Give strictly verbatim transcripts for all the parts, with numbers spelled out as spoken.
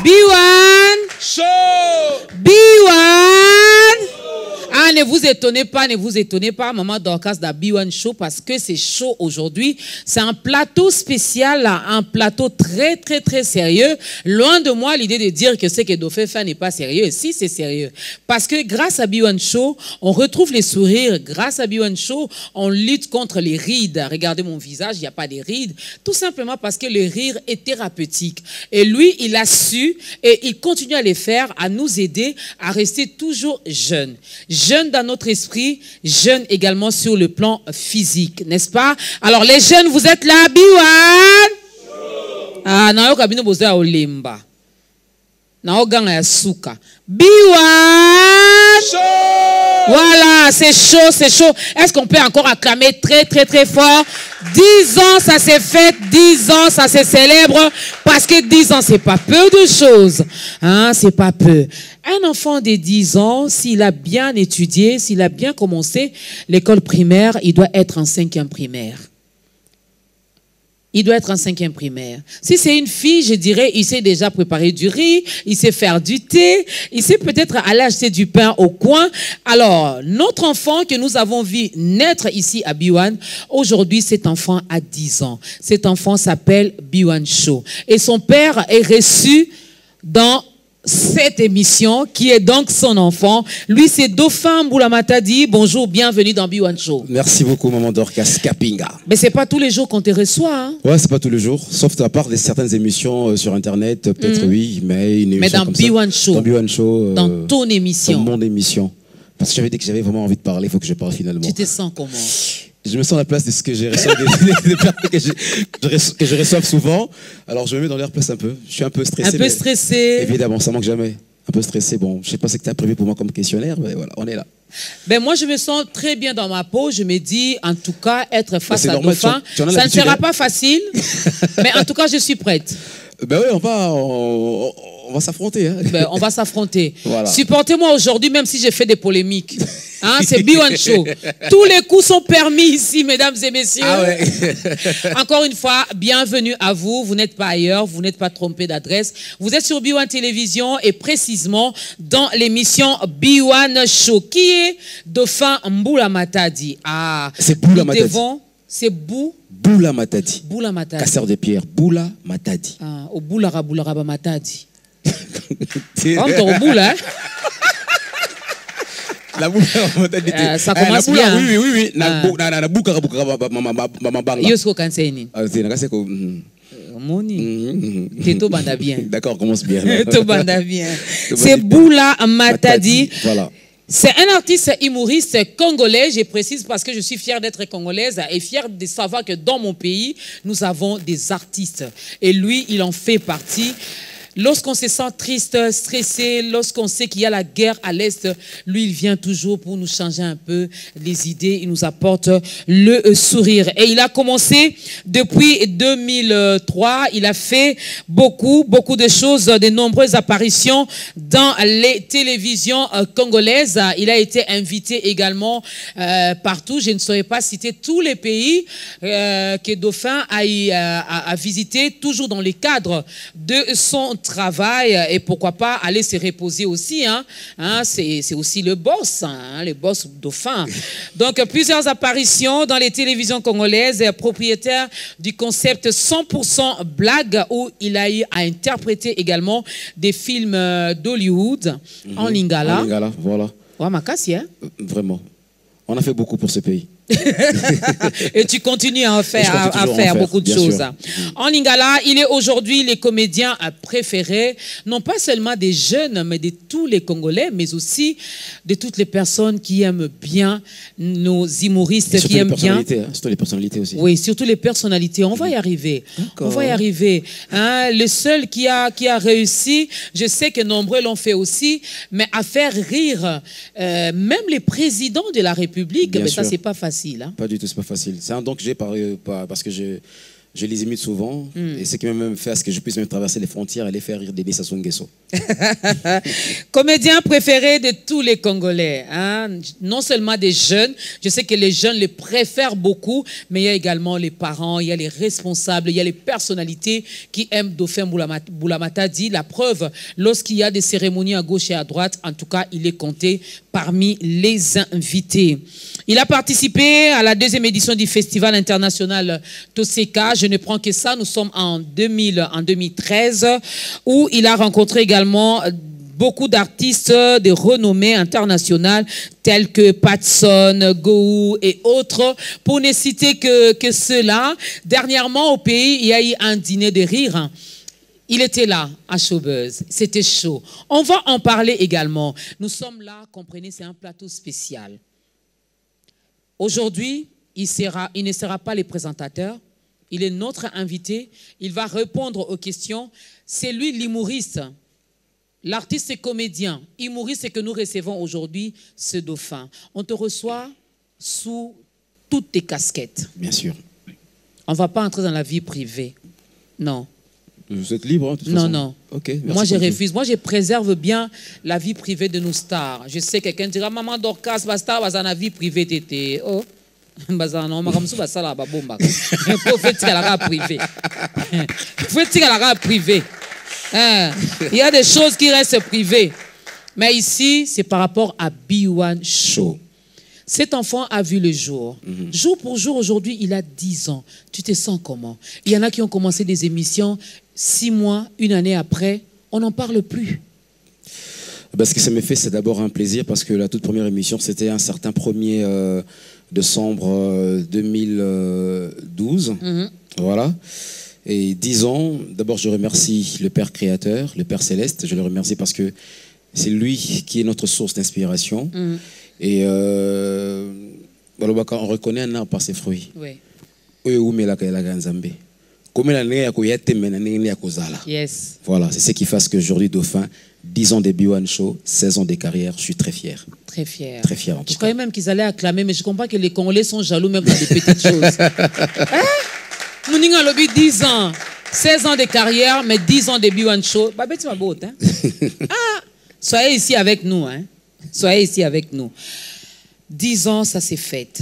Biwan. Chaud. Biwan. Ah, ne vous étonnez pas, ne vous étonnez pas, Maman Dorcas da Biwan Show, parce que c'est chaud aujourd'hui. C'est un plateau spécial, un plateau très, très, très sérieux. Loin de moi l'idée de dire que ce que Dofé fait n'est pas sérieux. Si, c'est sérieux. Parce que grâce à Biwan Show, on retrouve les sourires. Grâce à Biwan Show, on lutte contre les rides. Regardez mon visage, il n'y a pas de rides. Tout simplement parce que le rire est thérapeutique. Et lui, il a su et il continue à les faire, à nous aider à rester toujours jeunes. Jeunes dans notre esprit, jeunes également sur le plan physique, n'est-ce pas? Alors les jeunes, vous êtes là, Biwan? Ah, na yo kabino boza olemba. Na yo ganga ya suka. Biwan! Voilà, c'est chaud, c'est chaud. Est-ce qu'on peut encore acclamer très, très, très fort? Dix ans, ça s'est fait. Dix ans, ça se célèbre. Parce que dix ans, c'est pas peu de choses. Hein, c'est pas peu. Un enfant de dix ans, s'il a bien étudié, s'il a bien commencé l'école primaire, il doit être en cinquième primaire. Il doit être en cinquième primaire. Si c'est une fille, je dirais, il sait déjà préparer du riz, il sait faire du thé, il sait peut-être aller acheter du pain au coin. Alors, notre enfant que nous avons vu naître ici à Biwan, aujourd'hui, cet enfant a dix ans. Cet enfant s'appelle Biwan Show. Et son père est reçu dans cette émission qui est donc son enfant. Lui, c'est Dauphin Mboula Matadi. Bonjour, bienvenue dans Biwan Show. Merci beaucoup, Maman Dorcas Kapinga. Mais c'est pas tous les jours qu'on te reçoit. Hein? Ouais, c'est pas tous les jours, sauf à part de certaines émissions euh, sur Internet, peut-être mmh. oui, mais une émission mais dans comme Biwan ça, Show. Dans Biwan Show. Euh, dans ton émission. Dans mon émission. Parce que j'avais dit que j'avais vraiment envie de parler, il faut que je parle finalement. Tu te sens comment? Je me sens à la place de ce que je reçois, des, des, des personnes que je, que je reçois souvent. Alors je me mets dans leur place un peu. Je suis un peu stressé. Un peu stressé. Évidemment, ça manque jamais. Un peu stressé. Bon, je sais pas ce que tu as prévu pour moi comme questionnaire, mais voilà, on est là. Ben moi, je me sens très bien dans ma peau. Je me dis, en tout cas, être face ben à Dauphin, ça ne sera hein? pas facile. Mais en tout cas, je suis prête. Ben oui, on va, on, on va s'affronter. Hein. Ben, on va s'affronter. Voilà. Supportez-moi aujourd'hui, même si j'ai fait des polémiques. Hein, c'est Biwan Show. Tous les coups sont permis ici, mesdames et messieurs. Ah ouais. Encore une fois, bienvenue à vous. Vous n'êtes pas ailleurs, vous n'êtes pas trompé d'adresse. Vous êtes sur Biwan Télévision et précisément dans l'émission Biwan Show. Qui est Dauphin Mboula Matadi? Ah, c'est Mboula Matadi. C'est Bou. Mboula Matadi. Mboula Matadi. Casseur de pierre. Mboula Matadi. Ah, au Boulara Boulara Matadi. Encore au Boula, hein? La boule, euh, ça commence bien. Oui, oui, oui. Na na bouka bouka mama banga. Yosko kanseni. Ah, c'est na ko. Moni. Teto banda bien. D'accord, commence bien. Teto banda bien. C'est Mboula Matadi. Voilà. C'est un artiste humoriste congolais, je précise parce que je suis fière d'être congolaise et fière de savoir que dans mon pays, nous avons des artistes. Et lui, il en fait partie. Lorsqu'on se sent triste, stressé, lorsqu'on sait qu'il y a la guerre à l'Est, lui, il vient toujours pour nous changer un peu les idées. Il nous apporte le sourire. Et il a commencé depuis deux mille trois. Il a fait beaucoup, beaucoup de choses, de nombreuses apparitions dans les télévisions congolaises. Il a été invité également euh, partout. Je ne saurais pas citer tous les pays euh, que Dauphin a, a, a visité, toujours dans le cadre de son travail et pourquoi pas aller se reposer aussi. Hein? Hein, c'est aussi le boss, hein, le boss Dauphin. Donc, plusieurs apparitions dans les télévisions congolaises, propriétaire du concept cent pour cent blague où il a eu à interpréter également des films d'Hollywood mm-hmm. en lingala. En lingala, voilà. Ouais, Makassi, hein? Vraiment. On a fait beaucoup pour ce pays. Et tu continues à en faire, à, à faire, faire beaucoup de choses. Sûr. En lingala, il est aujourd'hui le comédien préféré, non pas seulement des jeunes, mais de tous les Congolais, mais aussi de toutes les personnes qui aiment bien nos humoristes, qui aiment bien. Hein, surtout les personnalités aussi. Oui, surtout les personnalités. On va y arriver. On va y arriver. Hein, le seul qui a, qui a réussi, je sais que nombreux l'ont fait aussi, mais à faire rire euh, même les présidents de la République, mais ça, c'est pas facile. Hein? Pas du tout, c'est pas facile. C'est un don que j'ai par, par, parce que je, Je les imite souvent. Mm. Et ce qui m'a même fait à ce que je puisse même traverser les frontières et les faire rire Denis Sassou Nguesso. Comédien préféré de tous les Congolais. Hein? Non seulement des jeunes. Je sais que les jeunes les préfèrent beaucoup. Mais il y a également les parents, il y a les responsables, il y a les personnalités qui aiment Dauphin Boulamata dit. La preuve, lorsqu'il y a des cérémonies à gauche et à droite, en tout cas, il est compté parmi les invités. Il a participé à la deuxième édition du Festival international Toseka. Je ne prends que ça. Nous sommes en, deux mille, en deux mille treize, où il a rencontré également beaucoup d'artistes de renommée internationale, tels que Patson, Gou et autres. Pour ne citer que, que ceux-là, dernièrement au pays, il y a eu un dîner de rire. Il était là, à Showbuzz. C'était chaud. On va en parler également. Nous sommes là, comprenez, c'est un plateau spécial. Aujourd'hui, il, sera, il ne sera pas le présentateur. Il est notre invité. Il va répondre aux questions. C'est lui l'humoriste. L'artiste et comédien. Humoriste, c'est que nous recevons aujourd'hui ce dauphin. On te reçoit sous toutes tes casquettes. Bien sûr. On ne va pas entrer dans la vie privée. Non. Vous êtes libre, hein, de toute Non, façon. non. Okay, moi, je refuse. Moi, je préserve bien la vie privée de nos stars. Je sais quelqu'un dira, maman Dorcas, ma star, va dans la vie privée, t'étais. Oh. Non, ma comme ça, va ça là, bah, bon, bah. Il faut faire tirer la privée. Il faut tirer la privée. Il y a des choses qui restent privées. Mais ici, c'est par rapport à B one Show. Cet enfant a vu le jour. Mm-hmm. Jour pour jour, aujourd'hui, il a dix ans. Tu te sens comment? Il y en a qui ont commencé des émissions, six mois, une année après, on n'en parle plus. Ce que ça me fait, c'est d'abord un plaisir parce que la toute première émission, c'était un certain premier euh, décembre euh, deux mille douze. Mm-hmm. Voilà. Et dix ans, d'abord, je remercie le Père Créateur, le Père Céleste. Je le remercie parce que c'est lui qui est notre source d'inspiration. Mm-hmm. Et euh, on reconnaît un arbre par ses fruits. Oui. Yes. Voilà, c'est ce qui fait qu'aujourd'hui, Dauphin, dix ans de B one Show, seize ans de carrière, je suis très fier. Très fier. Très fier en tout je cas. croyais même qu'ils allaient acclamer, mais je comprends que les Congolais sont jaloux même dans des petites choses. Hein? Nous avons lobby dix ans, seize ans de carrière, mais dix ans de B one Show. Bah, tu m'as beau, hein? Ah, soyez ici avec nous, hein? Soyez ici avec nous. Dix ans, ça s'est fait.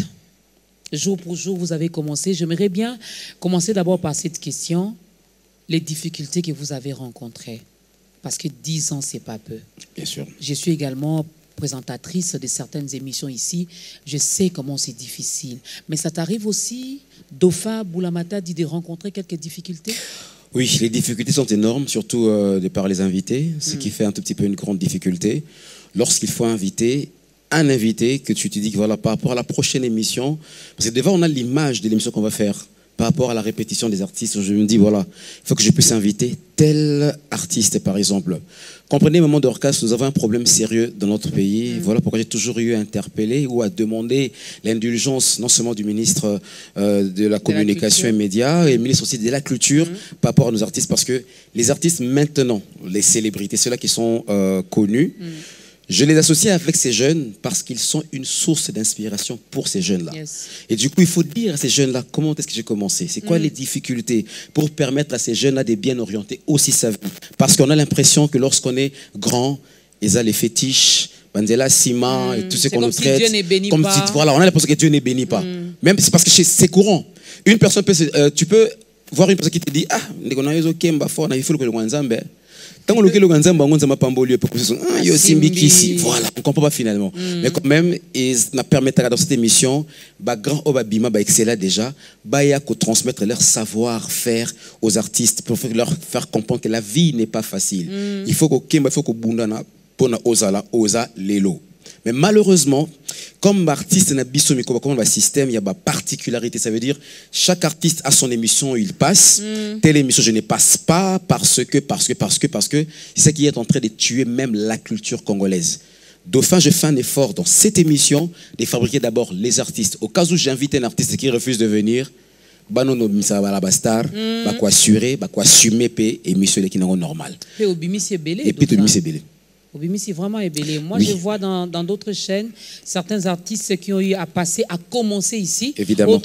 Jour pour jour, vous avez commencé. J'aimerais bien commencer d'abord par cette question. Les difficultés que vous avez rencontrées. Parce que dix ans, c'est pas peu. Bien sûr. Je suis également présentatrice de certaines émissions ici. Je sais comment c'est difficile. Mais ça t'arrive aussi, Dauphin Boulamata, dit de rencontrer quelques difficultés? Oui, les difficultés sont énormes, surtout euh, de par les invités, ce mm. qui fait un tout petit peu une grande difficulté. Lorsqu'il faut inviter un invité, que tu te dis que voilà, par rapport à la prochaine émission, parce que devant on a l'image de l'émission qu'on va faire, par rapport à la répétition des artistes, je me dis voilà, il faut que je puisse inviter tel artiste par exemple. Comprenez, maman Dorcas, nous avons un problème sérieux dans notre pays. Mm. Voilà pourquoi j'ai toujours eu à interpeller ou à demander l'indulgence non seulement du ministre euh, de la communication et médias, et ministre aussi de la culture mm. par rapport à nos artistes, parce que les artistes maintenant, les célébrités, ceux-là qui sont euh, connus, mm. je les associe avec ces jeunes parce qu'ils sont une source d'inspiration pour ces jeunes-là. Yes. Et du coup, il faut dire à ces jeunes-là comment est-ce que j'ai commencé, c'est quoi mm. les difficultés pour permettre à ces jeunes-là de bien orienter aussi sa vie. Parce qu'on a l'impression que lorsqu'on est grand, ils ont les fétiches, Bandela, Sima mm. et tout ce qu'on nous traite. Dieu n'est béni comme pas. Si, voilà, on a l'impression que Dieu n'est béni pas. Mm. Même c'est parce que c'est courant. Une personne peut, euh, tu peux voir une personne qui te dit ah, il faut que le Wanzambe. Tant que le Ganzam Bangonza m'a pas embolié pour que ce soit ah yo simbi ici voilà on comprend pas finalement mm. mais quand même ils m'a permettre dans cette émission ba grand obabima ba excella déjà ba ya ko transmettre leur savoir-faire aux artistes pour leur faire comprendre que la vie n'est pas facile mm. il faut que il faut que bundana pona ozala oza lelo. Mais malheureusement, comme artiste n'a bisomiko comme le système, il y a une particularité. Ça veut dire chaque artiste a son émission, il passe. Mm. Telle émission, je ne passe pas parce que, parce que, parce que, parce que c'est ce qui est en train de tuer même la culture congolaise. Dauphin, je fais un effort dans cette émission de fabriquer d'abord les artistes. Au cas où j'invite un artiste qui refuse de venir, banono misa bala bastar, ba quoi assurer, ba quoi assumer pe émission qui n'est pas normal. Et puis to bimisi belé. Obimisi vraiment ébélé. Moi, oui. je vois dans d'autres chaînes certains artistes qui ont eu à passer, à commencer ici. Évidemment.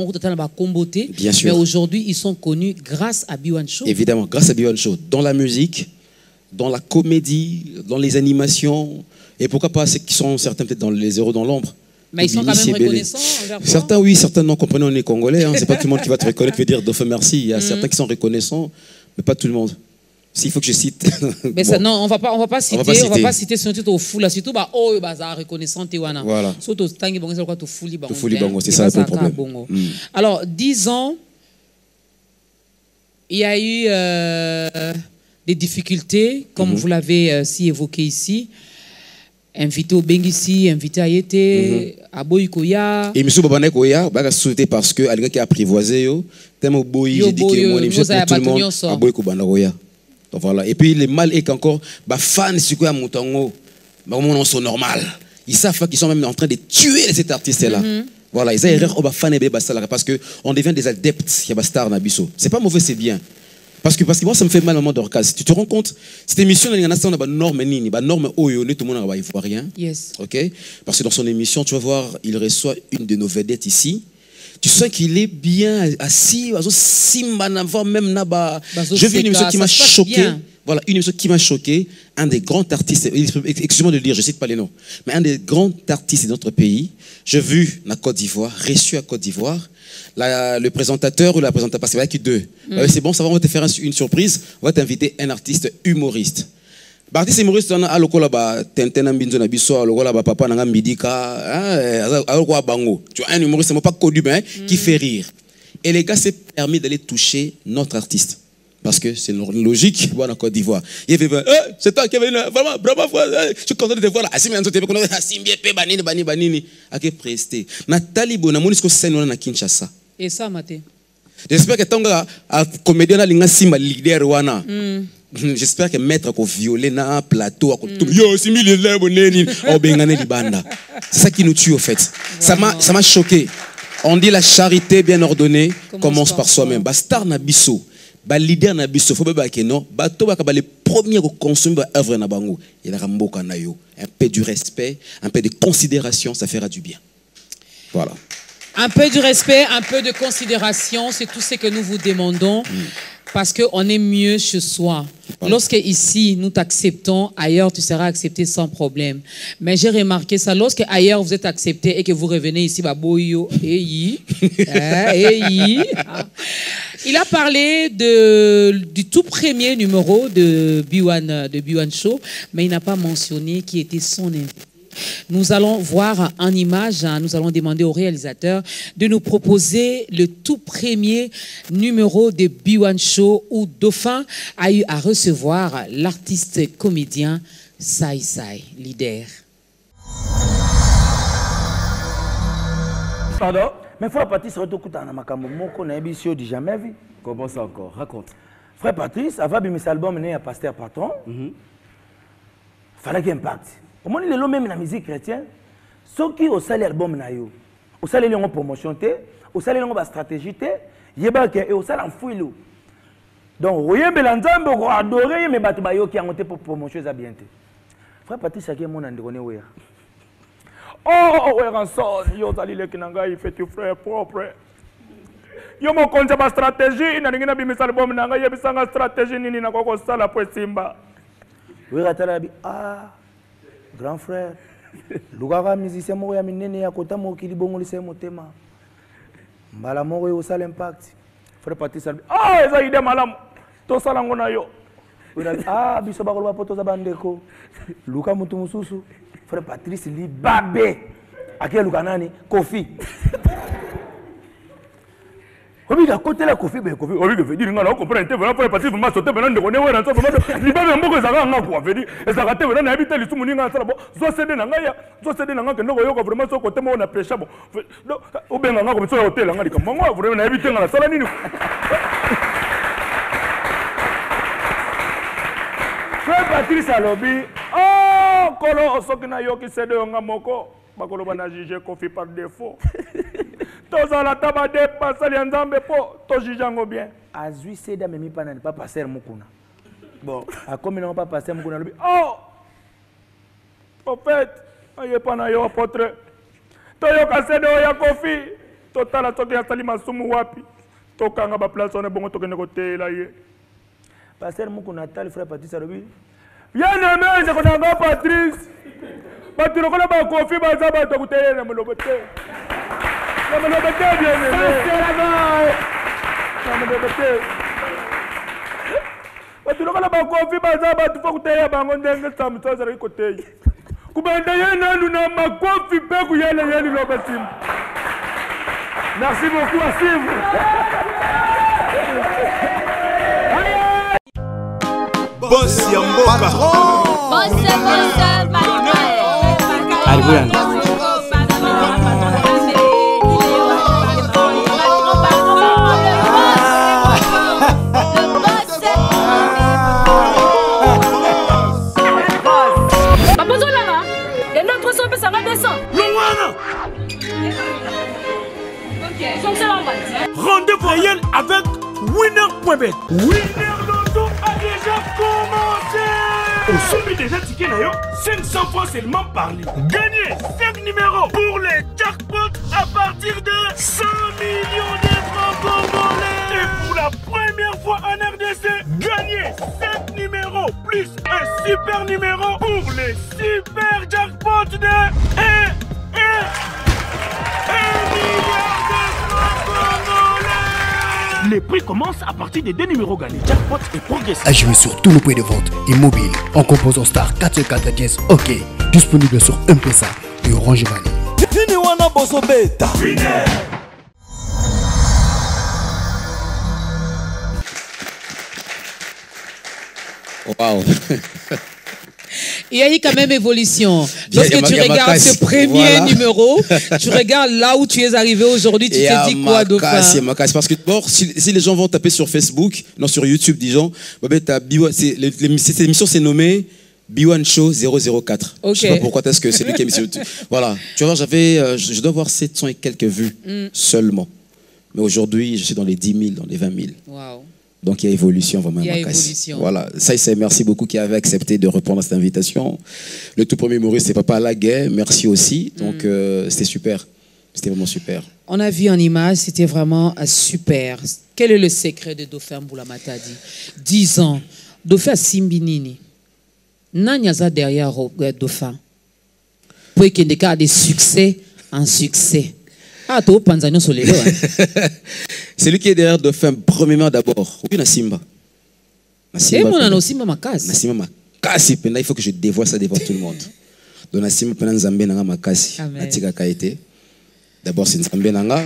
Bien sûr. Mais aujourd'hui, ils sont connus grâce à B one Show. Évidemment, grâce à B one Show. Dans la musique, dans la comédie, dans les animations, et pourquoi pas ceux qui sont certains peut-être dans les héros dans l'ombre. Mais ils sont quand même reconnaissants envers toi. Certains, oui, certains non. Comprenez, on est congolais. Hein. C'est pas tout le monde qui va te reconnaître, veut dire Dauphin merci. Il y a mm. certains qui sont reconnaissants, mais pas tout le monde. S'il faut que je cite. Mais bon. ça, non, on va pas, on va pas citer, on va pas citer, on va pas citer surtout au fou là, surtout bah oh bah ça reconnaissant Tiwana. Voilà. Surtout tangi bongo c'est quoi tout fou libango. Tout fou libango, c'est ça le problème. Mm. Alors, disons, il y a eu euh, des difficultés, comme mm-hmm. vous l'avez euh, si évoqué ici. Invité au Bengisi, invité à Yete, mm-hmm. à Boykoya. Et M. Babane Koya, bah sauté parce que quelqu'un qui a apprivoisé yo, tellement boy, j'ai dit que mon émission pour tout le monde à Boykobana Koya. Donc voilà. Et puis le mal est qu'encore, bah fans c'est quoi Moutango, bah au moment c'est normal. Ils savent qu'ils sont même en train de tuer cet artiste là. Mm-hmm. Voilà, ils ont erreur au bah fan et bah ça parce que on devient des adeptes, il y a star nabiso. C'est pas mauvais, c'est bien. Parce que, parce que moi, ça me fait mal au moment d'orcas. Tu te rends compte, cette émission, il y a une norme, une norme, tout le monde ne voit rien. Yes. Ok? Parce que dans son émission, tu vas voir, il reçoit une de nos vedettes ici. Tu sens qu'il est bien assis, même là-bas. Je vis une émission qui m'a choqué. Voilà, une émission qui m'a choqué. Un des grands artistes, excusez-moi de le dire, je ne cite pas les noms, mais un des grands artistes de notre pays. J'ai vu la Côte d'Ivoire, reçu à Côte d'Ivoire. La, le présentateur ou la présentatrice, parce qu'il y a qui deux. Mm. C'est bon, ça va, on va te faire une surprise. On va t'inviter un artiste humoriste. L'artiste humoriste, on a aloko là-bas, Tintin Mbinzo Nabiso, aloko là-bas, papa Nanga Mbidika, aloko à Bango. Tu vois, un humoriste, c'est pas connu, mais qui fait rire. Et les gars, s'est permis d'aller toucher notre artiste. Parce que c'est logique, bon, en Côte d'Ivoire. Il fait, eh, c'est toi qui es venu, vraiment, bravo, je suis content de te voir là. Assis, mais tu es assis, bien, banini, banini, banini. À qui prester. Nathalie Bonamonis, c'est nous, on a Kinshasa. Et ça, Maté. J'espère que ton gars, a comédien, il a simba leader, wana. J'espère que maître a violé na un plateau, a yo, c'est mille élèves, au bengane di banda. C'est ça qui nous tue, au fait. Ça m'a choqué. On dit la charité bien ordonnée commence par soi-même. Bastar Nabiso. Ba leader na biso faut ba ke non ba to ba ka ba les premiers à consommer ba œuvre na bango il a mboka na yo un peu du respect un peu de considération ça fera du bien. Voilà. Un peu du respect, un peu de considération, c'est tout ce que nous vous demandons. Mm. Parce qu'on est mieux chez soi. Voilà. Lorsque ici, nous t'acceptons, ailleurs, tu seras accepté sans problème. Mais j'ai remarqué ça, lorsque ailleurs, vous êtes accepté et que vous revenez ici, bah, boyo, eyi, eyi. Il a parlé de, du tout premier numéro de B one, de B one Show, mais il n'a pas mentionné qui était son invité. Nous allons voir en image, nous allons demander au réalisateur de nous proposer le tout premier numéro de B one Show où Dauphin a eu à recevoir l'artiste comédien Sai Sai, leader. Pardon, mais frère Patrice, je n'ai jamais vu. Comment ça encore? Raconte. Frère Patrice, avant de mettre album, il y a Pasteur Patron. Il fallait qu'il impacte. Au moins, il est même dans la musique chrétienne. Ceux qui ont salé l'album, au salé l'on promotion, au salé l'on stratégie, il y a au salé en fouille. Donc, vous voyez, Belanzambe, vous adorez, mais vous qui a monté pour promotion à bien. Frère Patrice, c'est mon androné. Oh, ouais, rançon, yo sali le kinanga, il fait tout frère propre. Yo mon compte ma stratégie, il n'a rien à bien mettre l'album, nanga, il y a une stratégie, ni n'a pas ça la pour Simba. Oui, Ratalabi, ah. Grand frère, le musicien moko ya minene ya kota mokili bongo lise motema. Mbala moko yo sala impact. Frère Patrice Albi. Ah, eza ide malamu. To sala ngona yo. Ah, biso ba kolwa poto za bandeko. Luka mutu mususu. Frère Patrice li babe. Ake luka nani? Kofi. Obi da côté la Kofi be Kofi. Obi que veut dire ngala comprendre te vraiment Frère Patrice vraiment sauter maintenant de connaître ouais dans ça li babe mboko za nga quoi veut dire ça raté vraiment na habiter li sumu ninga sala bon zo céder na nga ya zo céder na nga que ndoko yoko vraiment so côté mo na prêcher bon o benga nga ko so hotel nga li comme moi vraiment na habiter nga sala nini Frère Patrice alobi oh kolo sokina yoki céder nga moko bakolo bana juger Kofi par défaut. Tous à la table de passer les ensembles pour tous juger bien. Azui c'est d'amener pas pas passer mukuna. Bon, à comme ils n'ont pas passé mukuna. Oh, Au fait, il n'y a pas de apôtre. Toyo kasede oya kofi. Totala toki ya sali masumu wapi. Tokanga ba place on est bon tokene côté là yé. Pasteur Moukou Natal frère Patrice Arobi. Bien aimé, je connais pas Patrice. Patrice on a ba kofi ba za ba to kuteye na molobote. Na molobote bien aimé. C'est là-bas. Na molobote. Patrice on a ba kofi ba za ba to kuteye ba ngonde ngesa mtsaza ri koteye. Kubanda yena luna makofi pe kuyele yeli lo basim. Merci beaucoup à Steve. Boss Yamboka. Boss, boss, Arrivons. Rendez-vous réel avec winner point bet. Winner Loto a déjà commencé. Au sommet déjà ticket d'ailleurs, cinq cents francs seulement par litre. Gagnez cinq numéros pour les jackpots à partir de cent millions de francs congolais. Et pour la première fois en R D C, gagnez cinq numéros plus un super numéro pour les super jackpots de un milliard de francs congolais. Les prix commencent à partir des deux numéros gagnés. Jackpot et progressif. À jouer sur tous nos points de vente et mobile en composant star quatre cent quatre dièse OK. Disponible sur M-Pesa et Orange Money. Wow. Il y a eu quand même évolution. Lorsque il y a, tu il y a regardes Makassi. ce premier Voilà. numéro, tu regardes là où tu es arrivé aujourd'hui, tu Et te dis quoi, Dauphin? Makassi, Makassi. Parce que bon, si, si les gens vont taper sur Facebook, non sur YouTube, disons, cette émission s'est nommée B un Show zéro zéro quatre. Ok. Je sais pas pourquoi est-ce que c'est lui qui a mis sur YouTube. Voilà. Tu vois, j'avais, euh, je je dois avoir sept cents et quelques vues Mm. seulement. Mais aujourd'hui, je suis dans les dix mille, dans les vingt mille. Wow. Donc il y a évolution vraiment. Il y a Makassi. évolution. Voilà, ça c'est merci beaucoup qui avait accepté de répondre à cette invitation. Le tout premier humoriste c'est Papa Laguet, merci aussi. Donc euh, c'était super, c'était vraiment super. On a vu en image, c'était vraiment euh, super. Quel est le secret de Dauphin Mbulamatadi? dix ans. Dauphin Simbinini. Nanyaza derrière euh, Dauphin. Pour qu'il y ait des succès en succès. Ah, tu Panzano sur les lois. C'est lui qui est derrière Dauphin, premièrement d'abord. Oui, Nassimba. C'est mon anosimba Makassi. Nassimba Makassi, il faut que je dévoile ça devant tout le monde. Donc Nassimba pendant Nzambe Nanga Makassi. Amen. Atika Kaite. D'abord c'est Nzambe Nanga.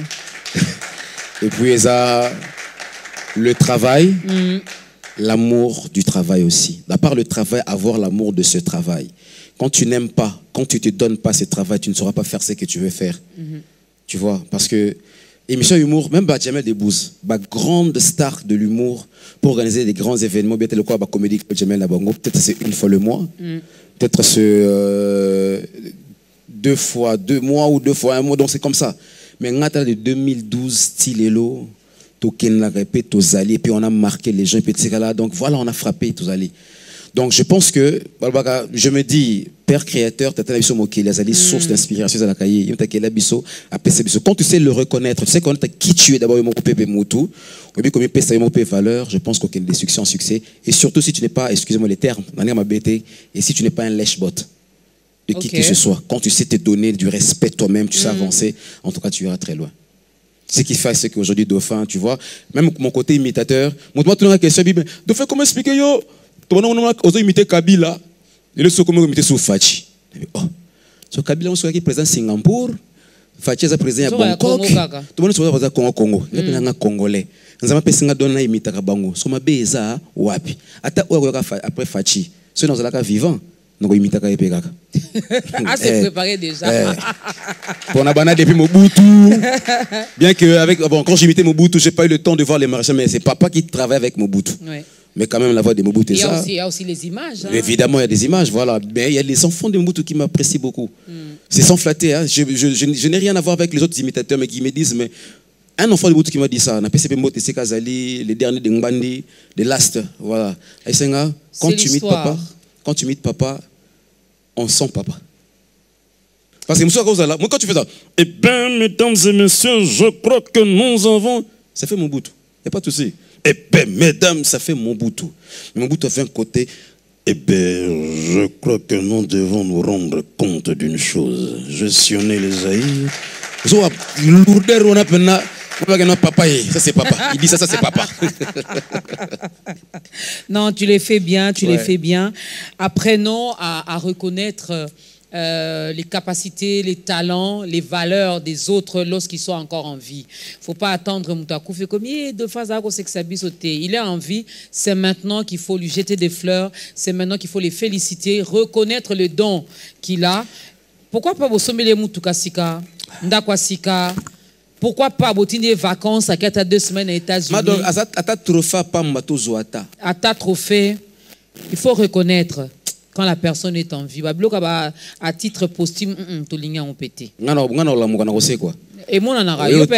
Et puis ça, le travail, Mm. l'amour du travail aussi. À part le travail, avoir l'amour de ce travail. Quand tu n'aimes pas, quand tu ne te donnes pas ce travail, tu ne sauras pas faire ce que tu veux faire. Mm-hmm. Tu vois, parce que émission humour, même Jamel Debbouze, bah, grande star de l'humour pour organiser des grands événements, bien tel quoi, bah, comédie Jamel Nabongo, peut-être c'est une fois le mois, Mm. peut-être c'est euh, deux fois, deux mois ou deux fois un mois, donc c'est comme ça. Mais on a de deux mille douze, style Hello, Token la répète, Tozali, et puis on a marqué les gens, et puis là, donc voilà, on a frappé Tozali. Donc je pense que, je me dis, Père créateur, tu as moqué, les alliés, source d'inspiration, ça la cahier, quand tu sais le reconnaître, tu sais connaître qui tu es d'abord, mon pépé moutou, et puis comme il mon valeur, je pense qu'il y a des succès en succès, et surtout si tu n'es pas, excusez-moi les termes, et si tu n'es pas un lèche-bot de qui Okay. que ce soit, quand tu sais te donner du respect toi-même, tu sais avancer, en tout cas tu iras très loin. Ce qui fait, c'est qu'aujourd'hui, Dauphin, tu vois, même mon côté imitateur, montre-moi tout le monde la question, Dauphin, comment expliquer yo? On a imité Kabila, et le second imité sous Fachi. Oh, so Kabila, on est présent à Singapour, Fachi est présent à Bangkok, tout le monde est présent à Congo Congo. Il y a un Congolais. Nous avons fait un don à imiter Kabango. So ma beza wapi. Ata après Fachi, ceux dans la vivant, nous avons imité Kabila. Ah, c'est préparé déjà. On a banné depuis Mobutu. Bien que avec, bon, quand j'imitais Mobutu, j'ai pas eu le temps de voir les marchés, mais c'est papa qui travaille avec Mobutu. Ouais. Mais quand même, la voix de Mobutu, Il y, a ça. aussi, il y a aussi les images. Hein. Évidemment, il y a des images, voilà. Mais il y a les enfants de Mobutu qui m'apprécient beaucoup. Mm. C'est sans flatter. Hein. Je, je, je, je n'ai rien à voir avec les autres imitateurs, mais qui me disent, mais un enfant de Mobutu qui m'a dit ça, on a P C P Mote, Kazali, les derniers de Ngbandi, de Last, voilà. Quand tu imites papa, quand tu imites papa, on sent papa. Parce que moi, quand tu fais ça, eh bien, mesdames et messieurs, je crois que nous avons. Ça fait Mobutu. Il n'y a pas de souci. Eh bien, mesdames, ça fait Mobutu. Mobutu a fait un côté. Eh bien, je crois que nous devons nous rendre compte d'une chose. Gestionner les aïeux. Lourdeur, on a papa, ça c'est papa. Il dit ça, ça c'est papa. Non, tu les fais bien, tu ouais. les fais bien. Apprenons à, à reconnaître euh, les capacités, les talents, les valeurs des autres lorsqu'ils sont encore en vie. Il ne faut pas attendre Moutakou fait comme de phase à il est en vie, c'est maintenant qu'il faut lui jeter des fleurs, c'est maintenant qu'il faut les féliciter, reconnaître le don qu'il a. Pourquoi pas vous sommer les Moutouka Sika, Ndakwa Sika? Pourquoi pas des vacances à quatre à deux semaines aux États-Unis? À ta trophée, il faut reconnaître quand la personne est en vie. À titre posthume, tout le monde pété. Et moi, on a eu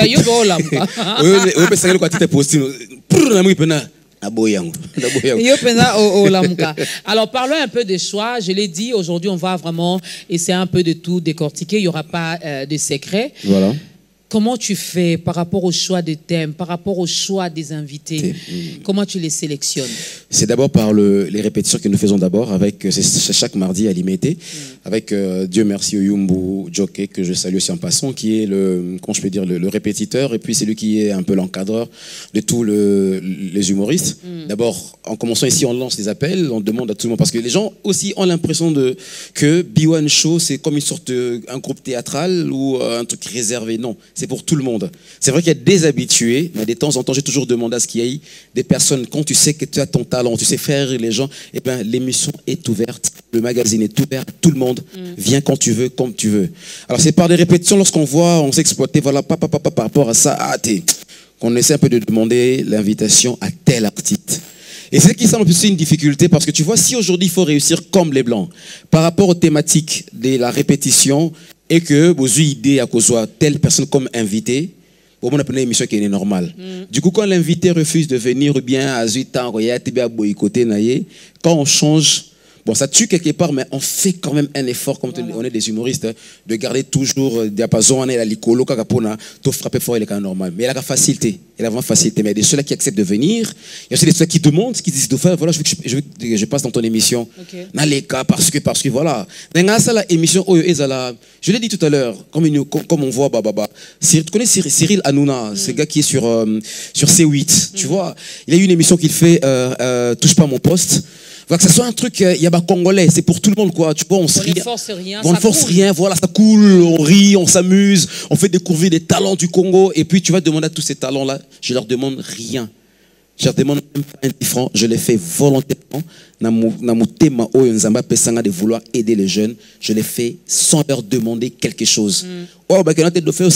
Alors parlons un peu des choix. Je l'ai dit, aujourd'hui on va vraiment essayer un peu de tout décortiquer. Il n'y aura pas euh, de secret. Voilà. Comment tu fais par rapport au choix des thèmes, par rapport au choix des invités? Comment tu les sélectionnes? C'est d'abord par le, les répétitions que nous faisons d'abord, avec c'est chaque mardi à l'Imité, mm. avec euh, Dieu merci Oyumbu Jockey, que je salue aussi en passant, qui est le, comment je peux dire, le, le répétiteur, et puis c'est lui qui est un peu l'encadreur de tous le, les humoristes. Mm. D'abord, en commençant ici, on lance des appels, on demande à tout le monde, parce que les gens aussi ont l'impression de que B un Show, c'est comme une sorte de, un groupe théâtral ou euh, un truc réservé. Non, c'est pour tout le monde. C'est vrai qu'il y a des habitués, mais de temps en temps, j'ai toujours demandé à ce qu'il y ait des personnes, quand tu sais que tu as ton talent, tu sais faire rire les gens, et bien l'émission est ouverte, le magazine est ouvert, tout le monde, mm. viens quand tu veux, comme tu veux. Alors c'est par des répétitions, lorsqu'on voit, on s'exploiter, voilà, papa, papa, par rapport à ça, ah, qu'on essaie un peu de demander l'invitation à tel artiste. Et c'est ce qui semble aussi une difficulté, parce que tu vois, si aujourd'hui il faut réussir comme les Blancs, par rapport aux thématiques de la répétition, et que vous avez idée à cause de telle personne comme invité, on a une émission qui est normale. Mm. Du coup, quand l'invité refuse de venir, ou bien à huit ans, quand on change, bon, ça tue quelque part, mais on fait quand même un effort, comme voilà. On est des humoristes, de garder toujours le diapason, on est la licolo, tout frapper fort, il est quand même normal. Mais il a la facilité, il a vraiment facilité. Mais il y a des ceux-là qui acceptent de venir, il y a aussi des ceux qui demandent, qui disent de faire, voilà, je veux que je, je, veux que je passe dans ton émission. Okay. Dans les cas, parce que, parce que, voilà. Dans ça, la émission, je l'ai dit tout à l'heure, comme, comme on voit, bah, bah, bah. Tu connais Cyril Hanouna, mm. ce gars qui est sur, euh, sur C huit, mm. tu vois. Il a eu une émission qu'il fait, euh, euh, Touche pas mon poste. Voilà, que ce soit un truc, il y a pas congolais, c'est pour tout le monde, quoi. Tu vois, on se rit. On ne force rien. On ne force coule. rien, voilà, ça coule, on rit, on s'amuse, on fait découvrir des talents du Congo. Et puis tu vas demander à tous ces talents-là, je leur demande rien. Je leur demande même pas un dix francs, je les fais volontairement. De vouloir aider les jeunes, je les fais sans leur demander quelque chose. Oh, bah, de faire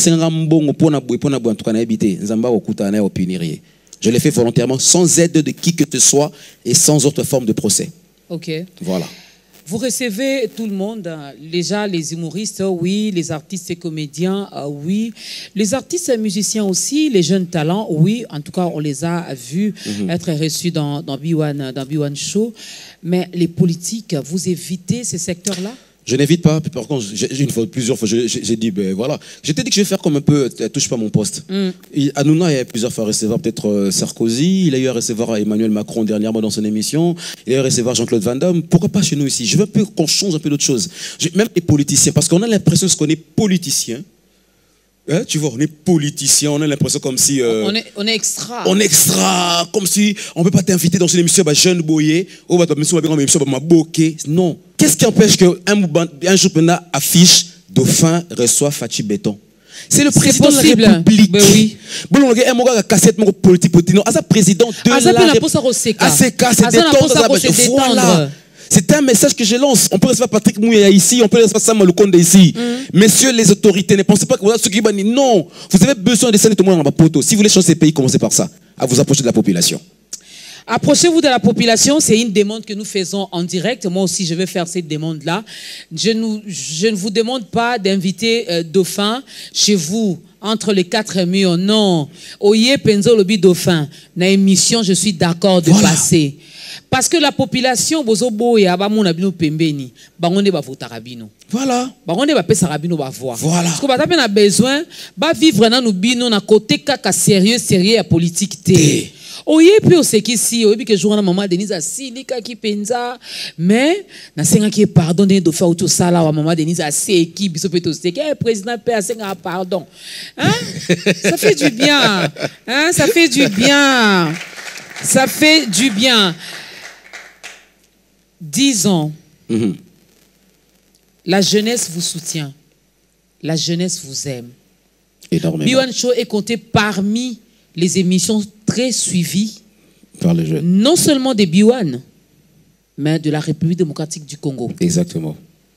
je l'ai fait volontairement, sans aide de qui que ce soit et sans autre forme de procès. Ok. Voilà. Vous recevez tout le monde, déjà les humoristes, oui, les artistes et comédiens, oui, les artistes et musiciens aussi, les jeunes talents, oui, en tout cas on les a vus mm-hmm. être reçus dans, dans B un, dans B un Show, mais les politiques, vous évitez ces secteurs-là? Je n'évite pas, par contre, j'ai une fois, plusieurs fois, j'ai dit, ben voilà, je t'ai dit que je vais faire comme un peu, touche pas mon poste. Mm. Hanouna, il y a plusieurs fois à recevoir peut-être euh, Sarkozy, il a eu à recevoir Emmanuel Macron dernièrement dans son émission, il a eu à recevoir Jean-Claude Van Damme. Pourquoi pas chez nous ici? Je veux un peu qu'on change un peu d'autre chose. Même les politiciens, parce qu'on a l'impression qu'on est politicien. Hein, tu vois, on est politicien, on a l'impression comme si... Euh, on, est, on est extra. On est extra, comme si on ne peut pas t'inviter dans une émission bah, jeune boyer, ou bah, une émission bah, boqué. Non. Qu'est-ce qui empêche qu'un un jour affiche Dauphin reçoit Fachi Béton? C'est le président possible. de la République. Ben oui. Bon, on a une cassette politique politique. Ah, ça président de ah, la République. Ah, c'est cas, c'est détendre. Voilà. C'est un message que je lance. On peut recevoir Patrick Mouya ici, on peut recevoir Sam Lukonde ici. Mm. Messieurs les autorités, ne pensez pas que vous avez ceux qui disent non. Vous avez besoin de descendre tout le monde dans la poteau. Si vous voulez changer ces pays, commencez par ça, à vous approcher de la population. Approchez-vous de la population, c'est une demande que nous faisons en direct. Moi aussi, je vais faire cette demande-là. Je, je ne vous demande pas d'inviter euh, Dauphin chez vous, entre les quatre murs. Non. Oye Penzo Lobi Dauphin, na émission, je suis d'accord de voilà. passer. Parce que la population, bozo boya ba mona bino pembeni, bangonde ba votera bino. Voilà. Bangonde ba pesa bino ba voix. Voilà. Parce que ba tapé na besoin, ba vivre na no bino na côté kaka sérieux sérieux ya politique té. Oye puis o sekisi, oye que jour na maman Denise asili kaki penza, mais na senga ki pardonner de faire auto sala wa maman Denise asi qui biso peto seki, eh président père senga pardon. Hein? Ça fait du bien. Hein? Ça fait du bien. Ça fait du bien. Dix ans. Mm-hmm. La jeunesse vous soutient. La jeunesse vous aime. Énormément. B one Show est compté parmi les émissions très suivies. Par les jeunes. Non seulement des B one, mais de la République démocratique du Congo. Exactement.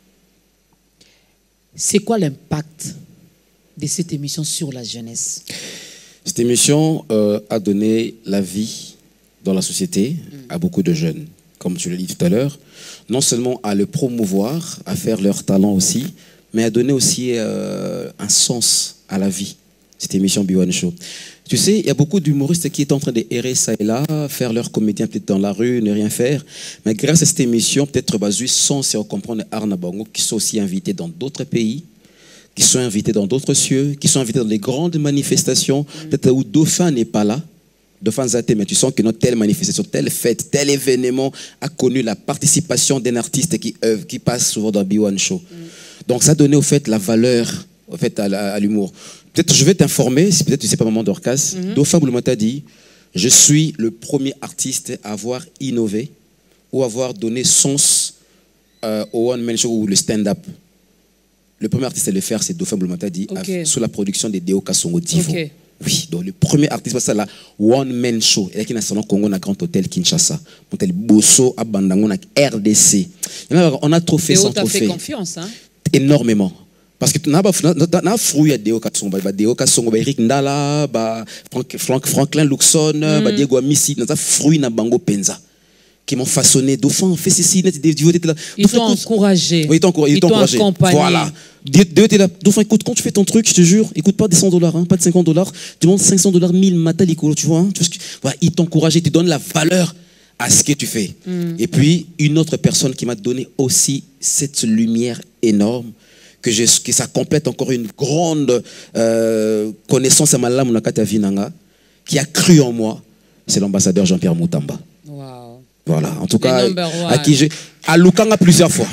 C'est quoi l'impact de cette émission sur la jeunesse? Cette émission euh, a donné la vie dans la société à beaucoup de jeunes, comme tu l'as dit tout à l'heure, non seulement à le promouvoir, à faire leur talent aussi, mais à donner aussi euh, un sens à la vie, cette émission B one Show. Tu sais, il y a beaucoup d'humoristes qui sont en train d'errer ça et là, faire leur comédien peut-être dans la rue, ne rien faire, mais grâce à cette émission, peut-être basée sans comprendre Arna Bango, qui sont aussi invités dans d'autres pays, qui sont invités dans d'autres cieux, qui sont invités dans les grandes manifestations, peut-être où Dauphin n'est pas là, Dauphin Zaté, mais tu sens que notre telle manifestation, telle fête, tel événement a connu la participation d'un artiste qui œuvre, qui passe souvent dans B one Show. Mm. Donc ça a donné au fait la valeur au fait, à, à, à l'humour. Peut-être je vais t'informer, si peut-être tu ne sais pas Maman Dorcas, mm-hmm. Dauphin Bouloumata dit, je suis le premier artiste à avoir innové ou avoir donné sens euh, au one-man show ou le stand-up. Le premier artiste à le faire, c'est Dauphin Bouloumata dit, okay. Sous la production de Deo Kasongo Divo. Okay. Oui, donc le premier artiste, c'est la One Man Show. Il y a un salon Congo, dans Grand Hôtel Kinshasa. Hôtel Bosso, à Bandango, R D C. On a trop fait sans trop fait. fait confiance, hein? Énormément. Parce que tu as fruit à Deo Kasongo, Deo Kasongo, Eric Ndala, Franklin Luxon, mm. Diego Amissi, tu as fruit na Bango Penza. Qui m'ont façonné, Dauphin, fais ceci, ils t'ont encouragé. Oui, ils t'ont encouragé. Ils t'ont accompagné. Voilà. Dauphin, écoute, quand tu fais ton truc, je te jure, écoute pas des cent dollars, hein, pas de cinquante dollars, tu demandes cinq cents dollars, mille mataliko, tu vois. Hein, tu vois voilà, ils t'ont encouragé, ils te donnent la valeur à ce que tu fais. Mm. Et puis, une autre personne qui m'a donné aussi cette lumière énorme, que, que ça complète encore une grande euh, connaissance à ma lame, qui a cru en moi, c'est l'ambassadeur Jean-Pierre Moutamba. Wow. Voilà, en tout cas, à qui j'ai... À Lukanga plusieurs fois.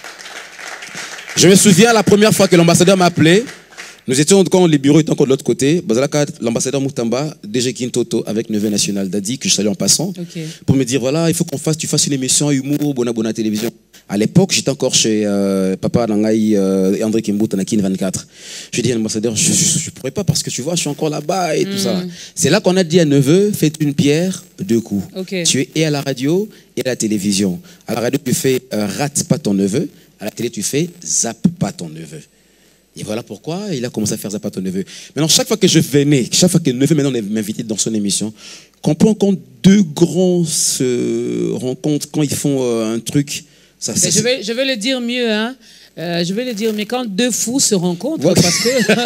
Je me souviens la première fois que l'ambassadeur m'a appelé, nous étions quand les bureaux étaient encore de l'autre côté, l'ambassadeur Moutamba, D G Kintoto, avec Neveu National Dadi, que je salue en passant, okay. Pour me dire, voilà, il faut qu'on fasse, tu fasses une émission humour, Bona Bona Télévision. À l'époque, j'étais encore chez euh, Papa Nangaï euh, et André Kimbout, Anakin vingt-quatre. Je lui ai dit à l'ambassadeur, je ne pourrais pas parce que tu vois, je suis encore là-bas et mm. tout ça. C'est là qu'on a dit à Neveu, faites une pierre, deux coups. Okay. Tu es et à la radio et à la télévision. À la radio, tu fais euh, rate pas ton neveu. À la télé, tu fais zappe pas ton neveu. Et voilà pourquoi il a commencé à faire zappe pas ton neveu. Maintenant, chaque fois que je venais, chaque fois que le neveu maintenant m'invitait dans son émission, quand on prend deux grands se rencontrent, quand ils font euh, un truc... Ça, ça, je, vais, je vais le dire mieux, hein. Euh, je vais le dire, mais quand deux fous se rencontrent, ouais. Parce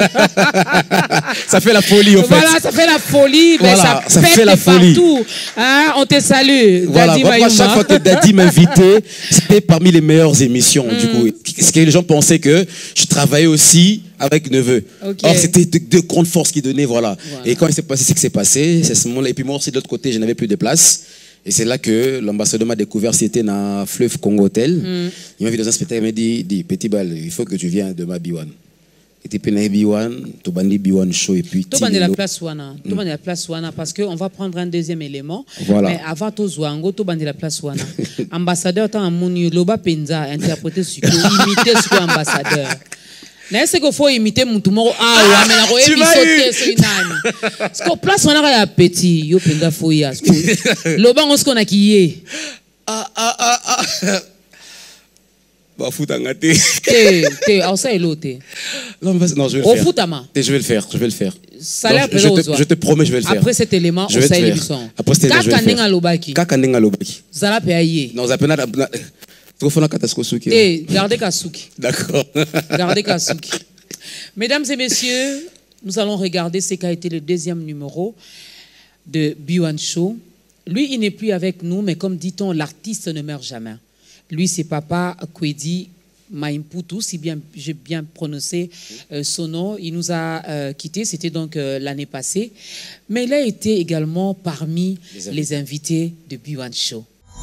que... ça fait la folie, au fait. Voilà, ça fait la folie, voilà, mais ça, ça fait la folie. Partout. Hein, on te salue, voilà, Dadi moi, chaque fois que Dadi m'invitait, c'était parmi les meilleures émissions. Mm. Du coup, parce que les gens pensaient que je travaillais aussi avec Neveu. Okay. Or, c'était deux, deux grandes forces qui donnaient, voilà. voilà. Et quand il s'est passé ce qui s'est passé, c'est ce moment-là. Et puis moi aussi, de l'autre côté, je n'avais plus de place. Et c'est là que l'ambassadeur m'a découvert, c'était dans Fleuve Congo Hotel. Mm. Il m'a vu dans un spectacle, il m'a dit, dit, petit bal, il faut que tu viennes de ma B one. Et tu es B one, tu as B one show et puis... Tu as la place Wana. Tu as la place Wana parce qu'on va prendre un deuxième élément. Voilà. Mais avant tout Zouango, tu as la place Wana. Ambassadeur, tu as un mouni, Loba Penza, interprété ce que, imité ce que ambassadeur. N'est-ce qu'il faut imiter mon tour ah ouais mais la tu m'as eu c'est une âne parce qu'au place on a un petit yo penga foya le banc on se connaît qui est ah ah ah ah bah fout en gâté t'es t'es au ça l'autre non je vais le faire au foot à main je vais le faire je vais le faire ça l'air je te je te promets je vais le faire après cet élément je vais le faire après cet élément je vais le faire kaka nenga lobaki zala pe aye non ça peut na Eh, gardez Kasuki. D'accord. Gardez Kasuki. Mesdames et messieurs, nous allons regarder ce qu'a été le deuxième numéro de B one Show. Lui, il n'est plus avec nous, mais comme dit-on, l'artiste ne meurt jamais. Lui, c'est Papa Kwedi Maimputu, si bien j'ai bien prononcé euh, son nom. Il nous a euh, quittés, c'était donc euh, l'année passée. Mais il a été également parmi les invités, les invités de B un Show.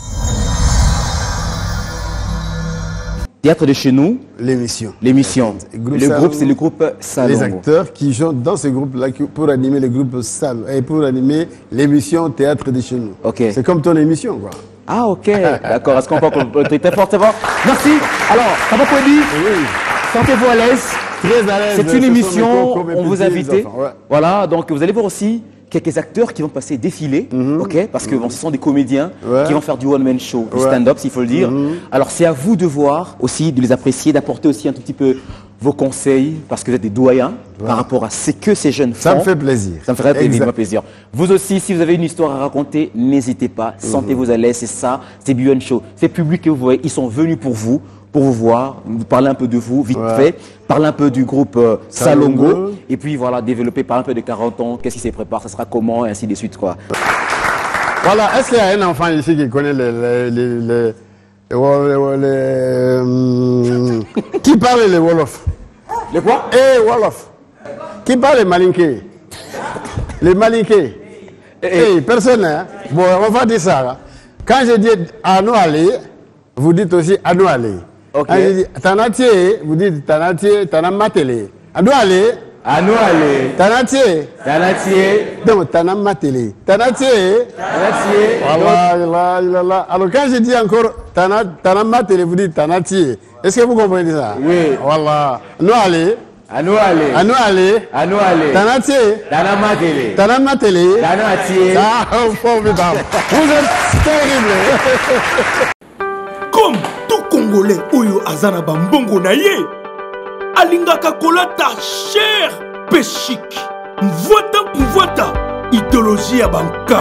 Théâtre de chez nous. L'émission. L'émission. Le groupe, c'est le groupe Salongo. Les acteurs qui jouent dans ce groupe-là pour animer le groupe Salongo et pour animer l'émission Théâtre de chez nous. Ok. C'est comme ton émission, quoi. Ah, ok. D'accord. Est-ce qu'on peut l'autorité fortement? Merci. Alors, Papa Kwedi, oui. Sentez-vous à l'aise. Très à l'aise. C'est une émission, on vous a invité. Ouais. Voilà, donc vous allez voir aussi quelques acteurs qui vont passer défiler, mm-hmm. ok, parce que mm-hmm. bon, ce sont des comédiens ouais. qui vont faire du one-man show, du ouais. stand-up, s'il faut le dire. Mm-hmm. Alors, c'est à vous de voir aussi, de les apprécier, d'apporter aussi un tout petit peu vos conseils, parce que vous êtes des doyens ouais. par rapport à ce que ces jeunes font. Ça me fait plaisir. Ça me ferait plaisir, plaisir. Vous aussi, si vous avez une histoire à raconter, n'hésitez pas, mm-hmm. sentez-vous à l'aise, c'est ça, c'est B un Show. Ces publics que vous voyez, ils sont venus pour vous, pour vous voir, vous parler un peu de vous, vite ouais. fait, parler un peu du groupe euh, Salongo, Salongo, et puis voilà, développer, parler un peu de quarante ans, qu'est-ce qui se prépare, ça sera comment, et ainsi de suite, quoi. Voilà, est-ce qu'il y a un enfant ici qui connaît les... les, les, les, les, les euh, qui parle les Wolof? Les quoi? Eh, Wolof. Qui parle les Malinké? Les Malinké. Eh, hey, personne, hein? Bon, on va dire ça. Hein. Quand je dis à nous aller, vous dites aussi à nous aller. Ok. Quand je dis Tanatié, vous dites Tanatié, Tanamatélé. À nous aller. À nous aller. Tanatié. Tanatié. Donc, Tanamatélé. Tanatié. Tanatié. Voilà, là, là, là. Alors, quand je dis encore Tanamatélé, vous dites Tanatié. Est-ce que vous comprenez ça? Oui. Voilà. Nous aller. À nous aller. À nous aller. À nous aller. Tanatié. Tanamatélé. Tanamatélé. Tanatié. Ah, formidable. Vous êtes terrible. Comme tout Congolais, Oyo Azana Bambongo Naye, Alingaka Kolata, cher, péchic, Mvota Mvota, idéologie à Banka.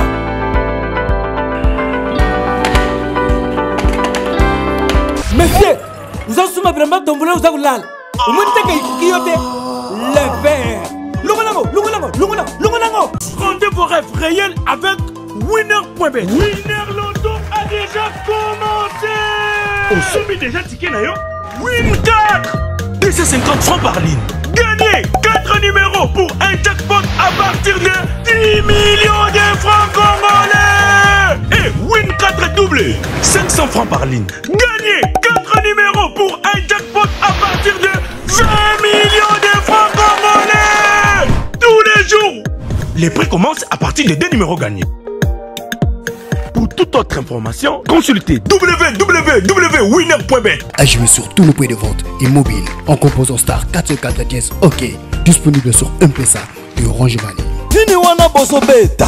Monsieur, vous en souvenez vraiment de vous avez l'al. Vous m'avez dit que le verre. Lungonango, Lungonango, Lungonango, Lungonango. Rendez vos rêves réels avec winner point bet. Winner Loto a déjà commencé. Au sommet déjà ticket nayo. Win quatre. deux cent cinquante francs par ligne. Gagnez quatre numéros pour un jackpot à partir de dix millions de francs congolais. Et Win quatre doublé. cinq cents francs par ligne. Gagnez quatre numéros pour un jackpot à partir de vingt millions de francs congolais. Tous les jours. Les prix commencent à partir de deux numéros gagnés. Pour toute autre information, consultez w w w point winner point bet. À jouer sur tous nos points de vente et mobile en composant star quatre cent quatre dièse OK. Disponible sur M-Pesa et Orange Money. Nini wana boso beta.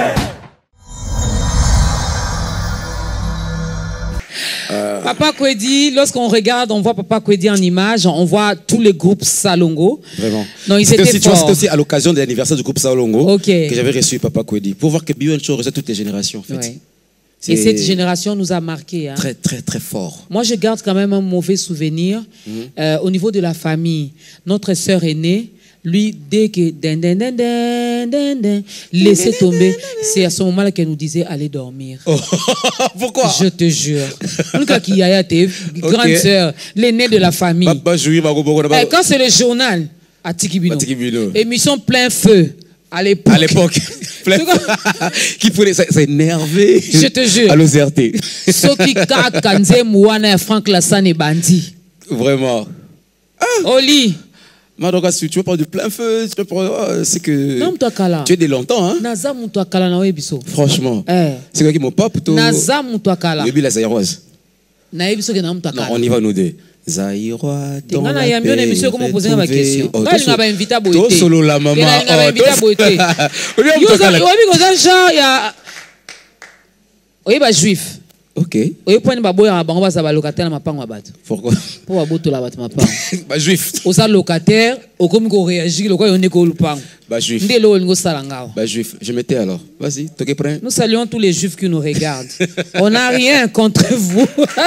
Euh... Papa Kwedi, lorsqu'on regarde, on voit Papa Kwedi en image, on voit tous les groupes Salongo. Vraiment. Non, ils étaient aussi, forts. C'était aussi à l'occasion de l'anniversaire du groupe Salongo okay. que j'avais reçu Papa Kwedi pour voir que B un Show reçoit toutes les générations. En fait. Ouais. Et cette génération nous a marqué. Hein. Très, très, très fort. Moi, je garde quand même un mauvais souvenir. Mm-hmm. euh, au niveau de la famille, notre sœur aînée, lui, dès que den, den, den, den, den, den, laissez tomber, c'est à ce moment-là qu'elle nous disait allez dormir. Oh. Pourquoi? Je te jure. Qui a été grande okay. sœur, l'aînée de la famille. Et quand c'est le journal, à Tikibino, émission plein feu. À l'époque. À l'époque. Qui pouvait s'énerver. Je te jure. À l'O C R T. Soki Kanze Mouana Franck Lassane et Bandi. Vraiment. Ah. Oli. Si tu veux parler de plein feu, c'est que non, tu es des longtemps. Hein? Franchement. Eh. C'est quoi qui mon pop? Naza Moutouakala. La Zaïroise. Non, on y va nous deux. Zaïrois, dans la paix, bien émission comment poser ma question. Oh, il va inviter à Boité. Solo la maman. Il va inviter à Boité. Il y a oui, bah juif. Ok. Oui, point ba boya ba ngaba za ba locataire na mapango bato. Pourquoi? Pour ba boto la bato mapango. Ba juif. Au sa locataire, au comme ko réagir, le quoi on est ko lupango. Ba juif. Ndé lo ngo salanga. Ba juif. Je m'étais alors. Vas-y, toi qui prends. Nous saluons tous les juifs qui nous regardent. On n'a rien contre vous.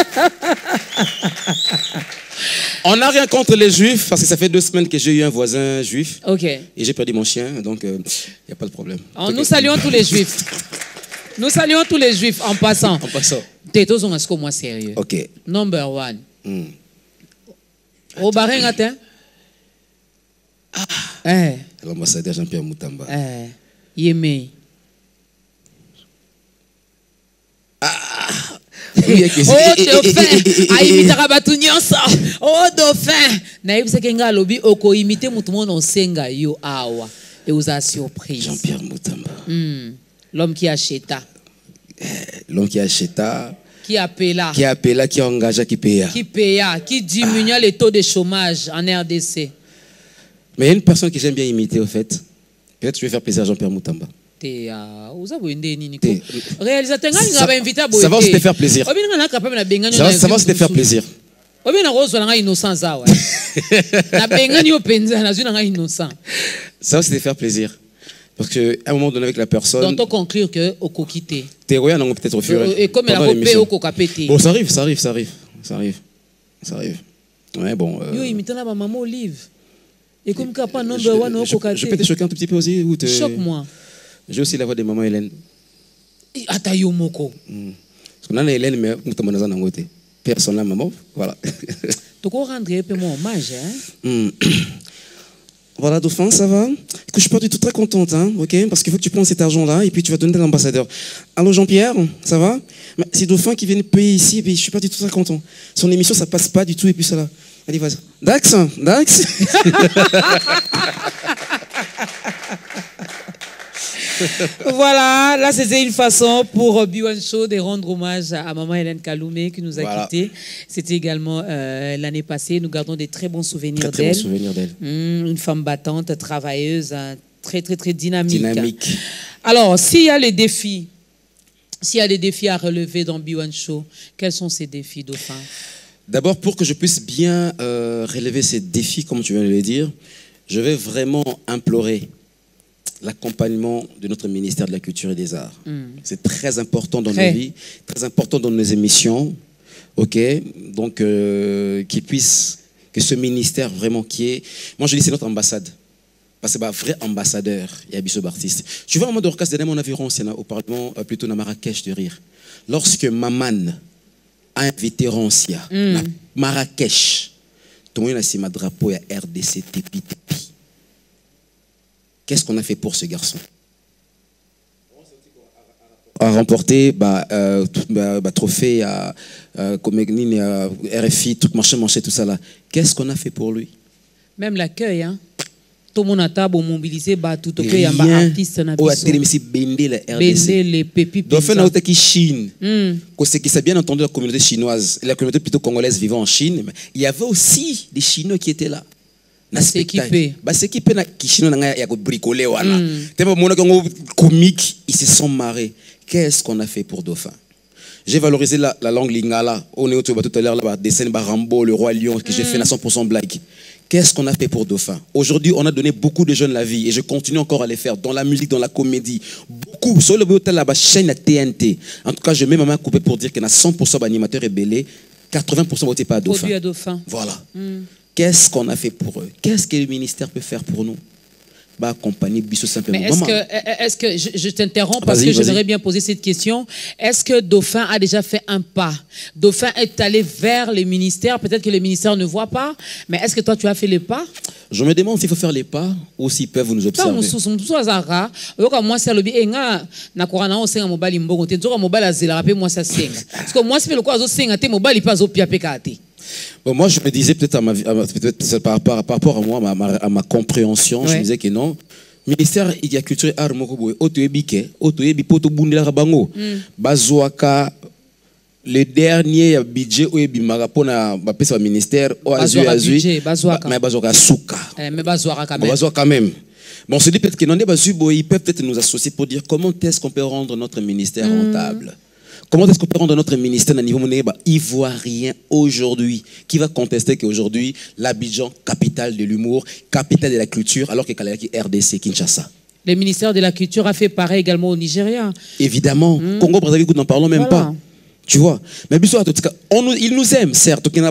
On n'a rien contre les juifs parce que ça fait deux semaines que j'ai eu un voisin juif. Ok. Et j'ai perdu mon chien, donc il euh, n'y a pas de problème. Alors, nous saluons tous les juifs. Nous saluons tous les juifs en passant. En passant. Tétos sont est-ce que moi sérieux. Ok. Number one. Mm. Au Bahreïn, attends. Ah. Eh. L'ambassadeur Jean-Pierre Moutamba. Eh. Yémé. Ah. Oh dauphin, ayimitaka batu nyonso. Oh dauphin, nayebi que nga lobi oko imiter mutu mo no senga yo awa. Et vous a surprise. Jean-Pierre Moutamba. Mm. L'homme qui acheta. L'homme qui acheta. Qui appela. Qui appela, qui engagea, qui paya. Qui paya, qui diminua ah. les taux de chômage en R D C. Mais il y a une personne que j'aime bien imiter au fait. Peut-être que je vais faire plaisir à Jean-Pierre Moutamba. Réalisateur, ça, ça va aussi te faire plaisir. Ça va, ça va aussi te faire plaisir. Ça va aussi te faire plaisir. Parce qu'à un moment donné avec la personne... Donc, conclure que au coquité. T'es royal, on peut-être au fur et et comme la copée au cocapété. Bon, ça arrive, ça arrive, ça arrive. Ça arrive. Ça arrive. Ouais, bon... Yo, imite la maman Olive. Et comme qu'il n'y a pas number one au cocaté. Je peux te choquer un tout petit peu aussi. Te... Choque-moi. J'ai aussi la voix de maman Hélène. Atayo Moko. Parce qu'on a Hélène, mais on a un côté. Personne là, maman. Voilà. Tu peux rendre un peu mon hommage, hein? Mm. Voilà, Dauphin, ça va? Écoute, je suis pas du tout très contente, hein, ok? Parce qu'il faut que tu prends cet argent-là et puis tu vas donner à l'ambassadeur. Allô, Jean-Pierre, ça va? C'est Dauphin qui vient payer ici et puis je suis pas du tout très content. Son émission, ça passe pas du tout et puis ça là. Allez, vas-y. Dax, Dax. Voilà, là c'était une façon pour B one Show de rendre hommage à maman Hélène Kaloumé qui nous a voilà. quittés. C'était également euh, l'année passée. Nous gardons des très bons souvenirs d'elle. Très, très bons souvenirs d'elle. Mmh, une femme battante, travailleuse, hein, très très très dynamique. Dynamique. Alors, s'il y a les défis, s'il y a des défis à relever dans B one Show, quels sont ces défis, Dauphin? D'abord, pour que je puisse bien euh, relever ces défis, comme tu viens de le dire, je vais vraiment implorer l'accompagnement de notre ministère de la Culture et des Arts. Mm. C'est très important dans très. nos vies, très important dans nos émissions, ok? Donc, euh, qu'il puisse, que ce ministère vraiment qui est... Moi, je dis c'est notre ambassade. Parce que c'est un vrai ambassadeur, il y a Bissot artiste. Tu vois, au moment de Orcas, dernièrement, on a vu au Parlement, plutôt dans Marrakech de rire. Lorsque Maman a invité Rancia, mm. à Marrakech, tout le monde a dit ma drapeau, il y a R D C, Tepi, Tepi. Qu'est-ce qu'on a fait pour ce garçon? A remporté bah, euh, tout bah, bah, trophée à euh, R F I, tout marché, marché, tout ça là. Qu'est-ce qu'on a fait pour lui? Même l'accueil, hein? Tout le monde a table mobilisé, bah, tout il y a un artiste na biso. Bendé la R D C. les pépites. Donc, on a été Chine. C'est qui s'est bien entendu la communauté chinoise, la communauté plutôt congolaise vivant en Chine. Mais il y avait aussi des Chinois qui étaient là. C'est équipé. Bah c'est équipé na Kishino na ya ko bricoler wana. Tellement mon comique, ils se sont marrés. Qu'est-ce qu'on a fait pour Dauphin? J'ai valorisé la, la langue lingala. On est tout à l'heure là dessin Barambo, le roi lion que j'ai fait à cent pour cent blague. Qu'est-ce qu'on a fait pour Dauphin? Aujourd'hui, on a donné beaucoup de jeunes la vie et je continue encore à les faire dans la musique, dans la comédie. Beaucoup. Sur le hôtel là-bas, chaîne à T N T. En tout cas, je mets ma main coupée pour dire qu'il y a cent pour cent d'animateurs ébélés, quatre-vingts pour cent votés pas à Dauphin. Produit à Dauphin. Voilà. Mm. Qu'est-ce qu'on a fait pour eux? Qu'est-ce que le ministère peut faire pour nous? Bah, accompagner Bissot simplement. Mais est-ce que, est-ce que, je, je t'interromps parce que j'aimerais bien poser cette question. Est-ce que Dauphin a déjà fait un pas? Dauphin est allé vers les ministères. Peut-être que les ministères ne voient pas. Mais est-ce que toi, tu as fait les pas? Je me demande s'il faut faire les pas ou s'ils peuvent nous observer. Moi, c'est le bien. Na korana on senga mobile mbongo te. Nzoka mobile azela rapé moi ça senga. Parce que moi c'est le quoi zo senga te mobile pas zo pia pekate. Bon, moi, je me disais peut-être à ma, peut-être par, par, par rapport à moi, à ma, à ma compréhension, ouais. Je me disais que non. Ministère il y a culture et art mokoboy otoyebike otoyebi poto bundela rabango bazwaka le dernier budget oyebi marapona ba pesa ministère o azui azui mais bazwaka suka mais bazwaka quand même bazwaka quand même. Bon, on se dit peut-être que non ils peuvent peut-être nous associer pour dire comment est-ce qu'on peut rendre notre ministère mm. rentable. Comment est-ce qu'on peut rendre notre ministère à niveau monnaie ivoirien aujourd'hui qui va contester qu'aujourd'hui l'Abidjan, capitale de l'humour, capitale de la culture, alors que Kalaki R D C, Kinshasa. Le ministère de la Culture a fait pareil également au Nigeria. Évidemment. Mmh. Congo, Brazzaville, n'en parlons même voilà. pas. Tu vois. Mais on nous, ils nous aiment, certes. Mais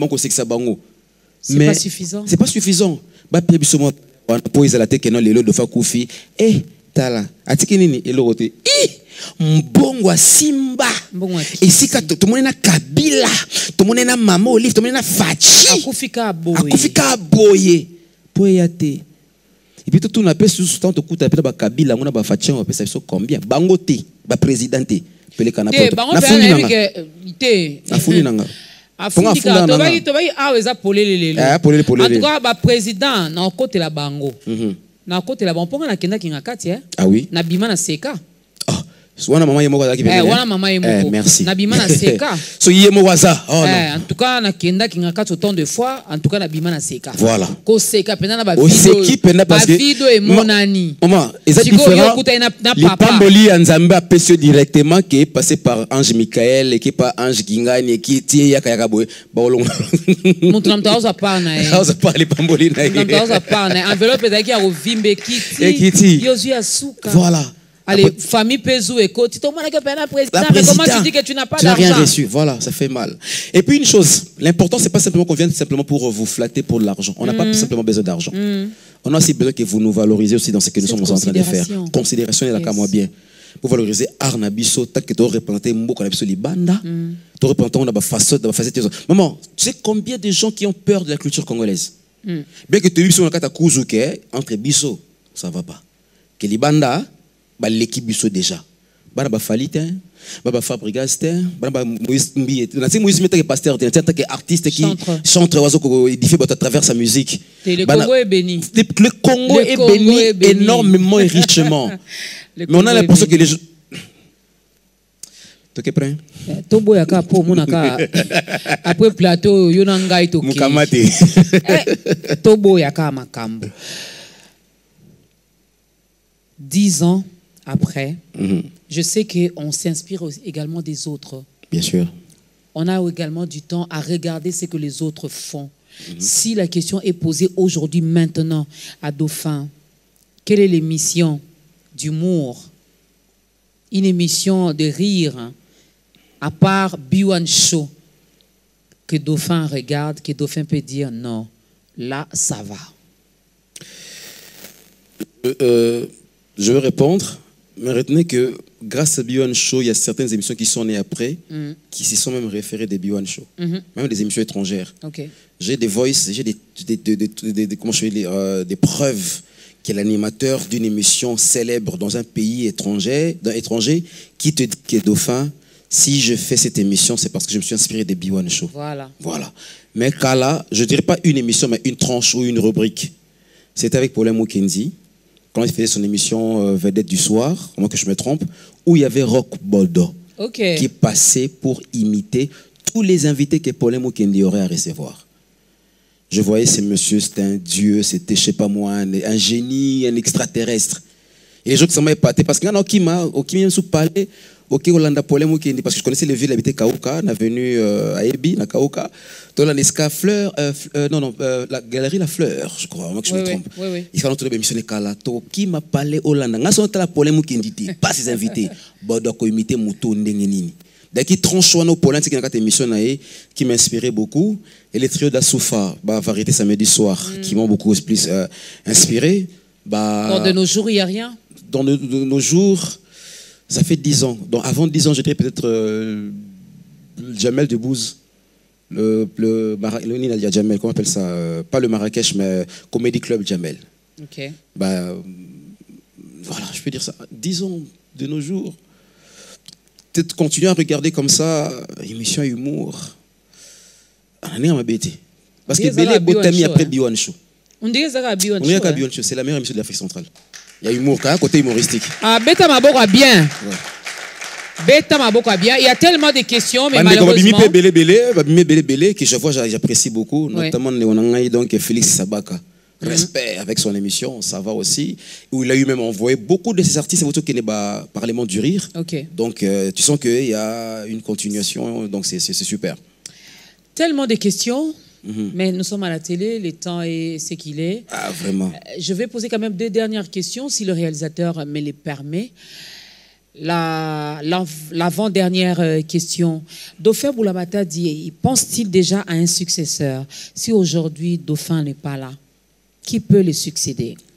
c'est pas suffisant. C'est pas suffisant. Et tala atiki nini elorote i mbongo simba esika tomone na Kabila tomone na Mama Olive tomone na Fachi akufika boye akufika boye poya te et puis tout on appelle sous temps de coup appelle ba Kabila on a ba Fachi on appelle ça combien bango te ba présidenté pele kana poto na funi nanga te na funi nanga afundika to ba to ba aweza polele lelo ah polele polele en tout cas ba président na côté la bango na côté la bango ponga na kenda kinga kati eh ah oui na bima na seka Wana mama yemo kazaki eh wana mama yemo eh, merci na bima na seka so yemo waza oh eh, non en tout cas na kenda kinga kati autant de fois en tout cas na bima na seka voilà ko seka pena na ba video seki pena parce que ba video e monani maman est différent les pamboli ya Nzambe a passé directement qui est passé par Ange Michael et qui par Ange Gingani qui tie ya kaya boy ba olongo montre na mtaoza pa na eh oza pa les pamboli na na mtaoza pa na enveloppe ezaki ya rovimbe kiti yozu ya suka voilà. Allez, Après, famille Pezou et côté, tout le monde a un président, mais comment tu dis que tu n'as pas d'argent? Tu n'as rien d'argent? reçu, voilà, ça fait mal. Et puis une chose, l'important, c'est pas simplement qu'on vienne simplement pour vous flatter pour l'argent. On n'a mm. pas simplement besoin d'argent. Mm. On a aussi besoin que vous nous valorisez aussi dans ce que nous sommes en train de faire. Considération est là, comme moi bien. Pour valoriser Arnabiso, tant que tu as représenté Mboko Nabiso Libanda, tu as représenté on a façon, de facette. Maman, tu sais combien de gens qui ont peur de la culture congolaise? Mm. Bien que tu aies vu sur le cas de entre Bisso, ça va pas. Que Libanda, bah l'équipe biso déjà bana ba falite ba ba Fabregas te bana ba Moïse Mbié na si Moïse Mbié pasteur te tant que artiste qui chante oiseau ko édifié à travers sa musique le Congo est béni le Congo est béni énormément et richement mais on a l'impression que les gens tu es prêt tobo ya ka po monaka après plateau yo na ngai to mukamate tobo ya ka makambo dix ans après, mm-hmm. je sais qu'on s'inspire également des autres. Bien sûr. On a également du temps à regarder ce que les autres font. Mm-hmm. Si la question est posée aujourd'hui, maintenant, à Dauphin, quelle est l'émission d'humour? Une émission de rire, à part Biwan Show, que Dauphin regarde, que Dauphin peut dire non, là, ça va. Euh, euh... Je vais répondre, mais retenez que grâce à B one Show, il y a certaines émissions qui sont nées après, mm. qui se sont même référées des B one Show, mm-hmm. même des émissions étrangères. Okay. J'ai des voices, j'ai des, des, des, des, des, des, comment je vais euh, des preuves que l'animateur d'une émission célèbre dans un pays étranger, d'un étranger qui te dit que Dauphin, si je fais cette émission, c'est parce que je me suis inspiré des B one Show. Voilà. Voilà. Mais là, je ne dirais pas une émission, mais une tranche ou une rubrique. C'était avec Paulin Mukendi. Quand il faisait son émission euh, Vedette du soir, à moins que je me trompe, où il y avait Rock Boldo, okay. qui passait pour imiter tous les invités que Paulin Mukendi aurait à recevoir. Je voyais ce monsieur, c'était un dieu, c'était, je sais pas moi, un, un génie, un extraterrestre. Et les gens qui s'en m'ont épaté, parce que qui m'a sous parlé, ok, Olanda Paulin Mukendi, parce que je connaissais les villes habitées Kauka, on est venu euh, à Ebi, à Kauka, dans la Nesca Fleur, euh, euh, non, non, euh, la galerie La Fleur, je crois, moi que je oui, me trompe. Oui, oui. Il fallait tout l'émission de Kalato, qui m'a parlé Olanda, n'a pas la Paulin Mukendi, pas ses invités, Bodo ko imiter Mouto Ndengenini. Dès qu'il tranche nos Paulin, c'est qu'il y a une émission qui m'inspirait beaucoup, et les trios d'Asoufa, bah, Variété samedi soir, mm. qui m'ont beaucoup plus euh, inspiré. Bah, dans de nos jours, il n'y a rien. Dans de, de, de nos jours. Ça fait dix ans. Donc avant dix ans, j'étais peut-être euh, Jamel Debbouze, le, le, le, le Jamel, comment on appelle ça euh, pas le Marrakech, mais Comedy Club Jamel. Ok. Bah, euh, voilà, je peux dire ça. dix ans de nos jours. Peut-être continuer à regarder comme ça, émission à humour. On est à ma bêtise. Parce que Bélé Botami après B one Show. On dirait ça à B one Show. On dirait qu'à B one Show, c'est la meilleure émission de l'Afrique centrale. Il y a humour, quand même, côté humoristique. Ah, Beta Maboko a bien. Ouais. Beta Maboko a bien. Il y a tellement de questions, mais bah, malheureusement... Mais Bélé Bélé, Bélé Bélé Bélé, que je vois, j'apprécie beaucoup, ouais. Notamment Léonangaï, donc Félix Sabaka. Mm-hmm. Respect avec son émission, ça va aussi. Où il a eu même envoyé beaucoup de ces artistes qui n'est pas Parlement du Rire. Okay. Donc, euh, tu sens qu'il y a une continuation, donc c'est super. Tellement de questions. Mm-hmm. Mais nous sommes à la télé, le temps est ce qu'il est. Ah, vraiment. Je vais poser quand même deux dernières questions, si le réalisateur me les permet. La, l'avant-dernière question. Dauphin Boulamata dit, pense-t-il déjà à un successeur? Si aujourd'hui Dauphin n'est pas là, qui peut le succéder?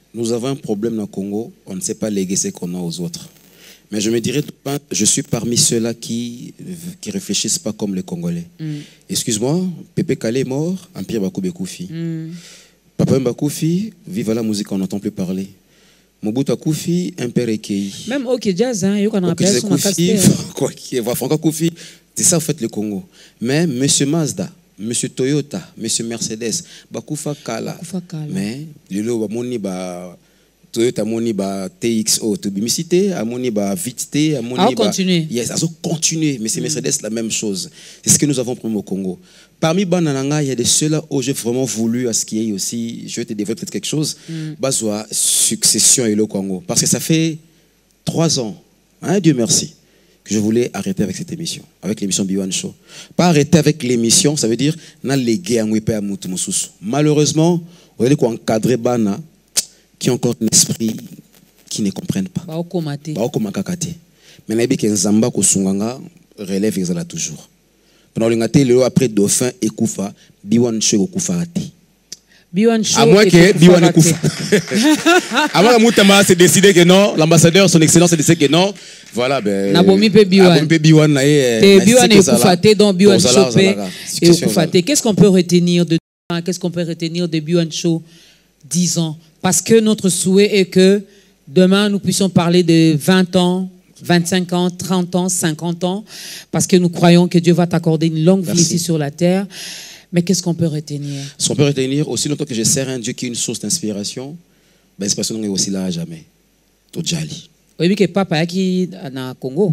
nous avons un problème au Congo, on ne sait pas léguer ce qu'on a aux autres. Mais je me dirais, je suis parmi ceux-là qui ne réfléchissent pas comme les Congolais. Mm. Excuse-moi, Pépé Kalé est mort, Empire Bakoube Koufi. Mm. Papa Mbakoufi, vive la musique, on n'entend plus parler. Mobutu Koufi, Impère Ekei. Même OK Jazz, hein, il y a un appel sur ma Koufi, Franck Koufi, c'est ça en fait le Congo. Mais M. Mazda, M. Toyota, M. Mercedes, Bakoufa Kala. Bakoufa Kala. Mais, le moni ba Toyota moni ba T X O, to bimicité, a moni ba Vitité, a moni ba. continuer. Yes, à continuer, mais c'est Mercedes la même chose. C'est ce que nous avons pris au Congo. Parmi Banananga, il y a des ceux-là où j'ai vraiment voulu à ce qu'il y ait aussi, je vais te développer peut-être quelque chose, mm. Bazwa, succession et le Congo. Parce que ça fait trois ans, hein, Dieu merci, que je voulais arrêter avec cette émission, avec l'émission B one Show. Pas arrêter avec l'émission, ça veut dire, na légué à Mouipé à Moutoumoussous. Malheureusement, on a encadré Bana, qui ont encore un esprit qui ne comprennent pas. Ba okomate. Ba okomakakate. Mais nabi ke nzamba ko sunganga relève ezala toujours. Pendant le le après Dauphin et Koufa, B one Show Koufa ati. B one Show. À moins que B one Koufa. À moins que Moutama s'est décidé que non, l'ambassadeur, son excellence s'est décidé que non. Voilà, ben. Nabomi pe B one. Nabomi pe B one na e. B one et Koufa te donc B one Show pe et Koufa te. Qu'est-ce qu'on peut retenir de qu'est-ce qu'on peut retenir de B one Show dix ans? Parce que notre souhait est que demain, nous puissions parler de vingt ans, vingt-cinq ans, trente ans, cinquante ans, parce que nous croyons que Dieu va t'accorder une longue vie ici sur la terre. Mais qu'est-ce qu'on peut retenir? Ce qu'on peut retenir, aussi longtemps que je sers un Dieu qui est une source d'inspiration, ben, cette personne est aussi là à jamais. Tojali. Oui, que papa qui est au Congo.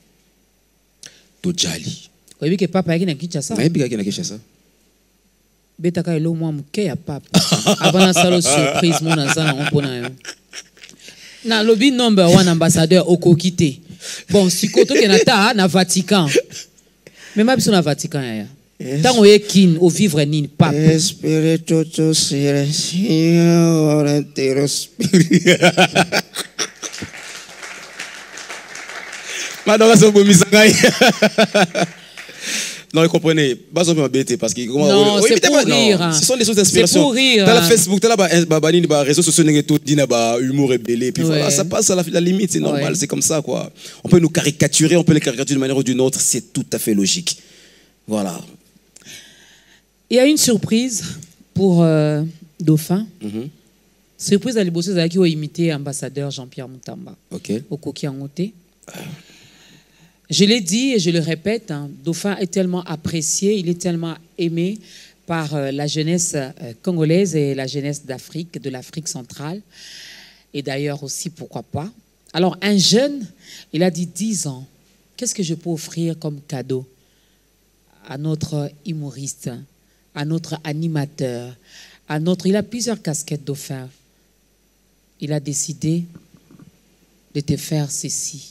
Tojali. Oui, que papa qui est à Kinshasa. Oui, qui est à Kinshasa. Betaka elo mwa muke ya papa avant salo surprise mon azana on pona na lobby number one ambassadeur okokite bon sikoto ke nata na Vatican mais ma biso na Vatican ya tango ye kin au vivre nini papa espirito to silencio entero spirit madame so bomisanga. Non, vous comprenez, pas m'embêter parce que non, c'est pour rire. Ce sont des choses d'inspiration. C'est pour rire. Dans la Facebook, dans la réseaux sociaux, tout dit humour rebellé, puis voilà, ça passe à la limite, c'est normal, c'est comme ça quoi. On peut nous caricaturer, on peut les caricaturer d'une manière ou d'une autre, c'est tout à fait logique. Voilà. Il y a une surprise pour euh, Dauphin. Mm-hmm. Surprise à l'ébosseuse qui a imité l'ambassadeur Jean-Pierre Moutamba. Ok. Au Kokiangote. Je l'ai dit et je le répète, hein, Dauphin est tellement apprécié, il est tellement aimé par euh, la jeunesse euh, congolaise et la jeunesse d'Afrique, de l'Afrique centrale. Et d'ailleurs aussi, pourquoi pas. Alors, un jeune, il a dit dix ans, qu'est-ce que je peux offrir comme cadeau à notre humoriste, à notre animateur, à notre... Il a plusieurs casquettes, Dauphin. Il a décidé de te faire ceci.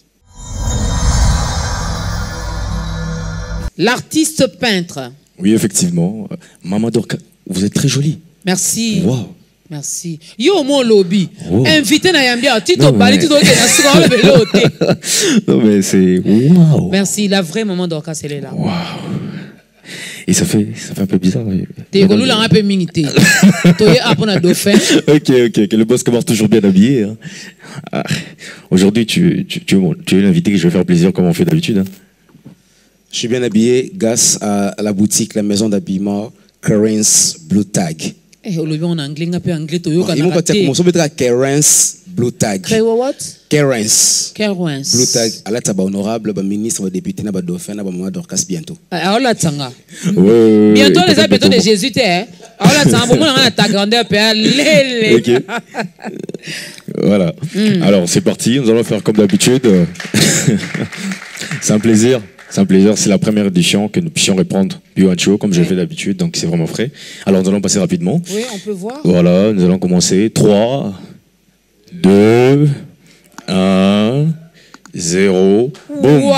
L'artiste peintre. Oui, effectivement. Maman Dorcas, vous êtes très jolie. Merci. Wow. Merci. Yo, mon lobby. Wow. Invité na Yambia. Tito Bali, Tito Kena. Non, mais c'est. Waouh. Merci. La vraie Maman Dorcas, elle est là. Waouh. Et ça fait, ça fait un peu bizarre. T'es golou là un peu minité. T'es après un dauphin. Ok, ok, ok. Le boss commence toujours bien habillé. Hein. Ah. Aujourd'hui, tu, tu, tu, tu es l'invité que je vais faire plaisir comme on fait d'habitude. Hein. Je suis bien habillé grâce à la boutique, la maison d'habillement Karen's Blue Tag. Eh, on en anglais, un peu anglais. Ils m'ont pas dit comment ça veut dire Karen's Blue Tag. What? Karen's. Karen's. Blue Tag. Allah taba honorable, ba ministre, ba député, na ba dauphin, na ba maman Dorcas bientôt. Ah, là tanga. Bientôt les habitants de Jésus, hein. Ah, là tanga, bon, on a ta grandeur, père. Ok. Voilà. Mm. Alors, c'est parti. Nous allons faire comme d'habitude. C'est un plaisir. C'est un plaisir, c'est la première édition que nous puissions reprendre B one Show comme oui. je le fais d'habitude, donc c'est vraiment frais. Alors nous allons passer rapidement. Oui, on peut voir. Voilà, nous allons commencer. trois, deux, un, zéro, boum. Wow.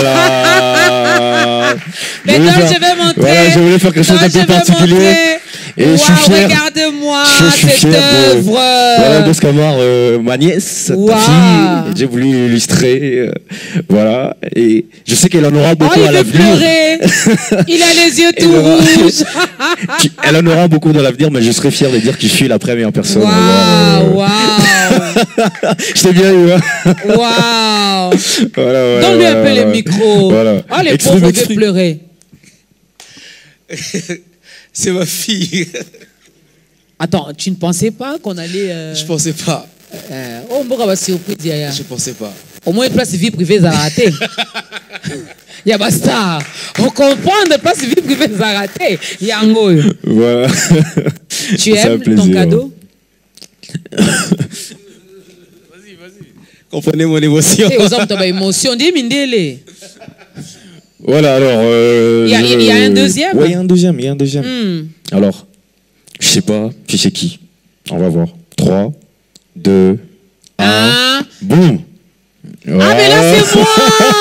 Voilà. Maintenant, je vais montrer. Voilà, je voulais faire quelque chose d'un peu particulier. Et wow, je suis fier. Regarde-moi je suis cette fier de- œuvre. Voilà, Boscamar, euh, ma nièce, Wow. ta fille. J'ai voulu l'illustrer. euh, voilà. Et je sais qu'elle en aura Oh, beaucoup il à veut l'avenir. pleurer. Il a les yeux tout Elle aura- rouges. Qui- Elle en aura beaucoup dans l'avenir, mais je serais fier de dire que je suis la première personne. à avoir, Waouh, euh, waouh, Je t'ai bien eu. Hein. waouh. Voilà, voilà, Donne-lui un voilà, peu le voilà. micro. Voilà. Oh, les Exprime, pauvres veulent exprime. pleurer. C'est ma fille. Attends, tu ne pensais pas qu'on allait... Euh... Je pensais pas. Euh, oh, on va surprise. Yaya. Je pensais pas. Au moins, une place vie privée, ça a raté. Il y a basta. On comprend de place vie privée, ça a raté. Il y a un go. Voilà. Tu C'est un aimes plaisir. ton cadeau? Comprenez mon émotion. Et aux hommes, tu as une émotion. Dis, Mindele. Voilà, alors. euh, Il y a- il y a un deuxième? Oui, il y a un deuxième, il y a un deuxième. Hmm. Alors, je sais pas, tu sais qui. On va voir. trois, deux, un. Boum! Ah, mais là, c'est moi!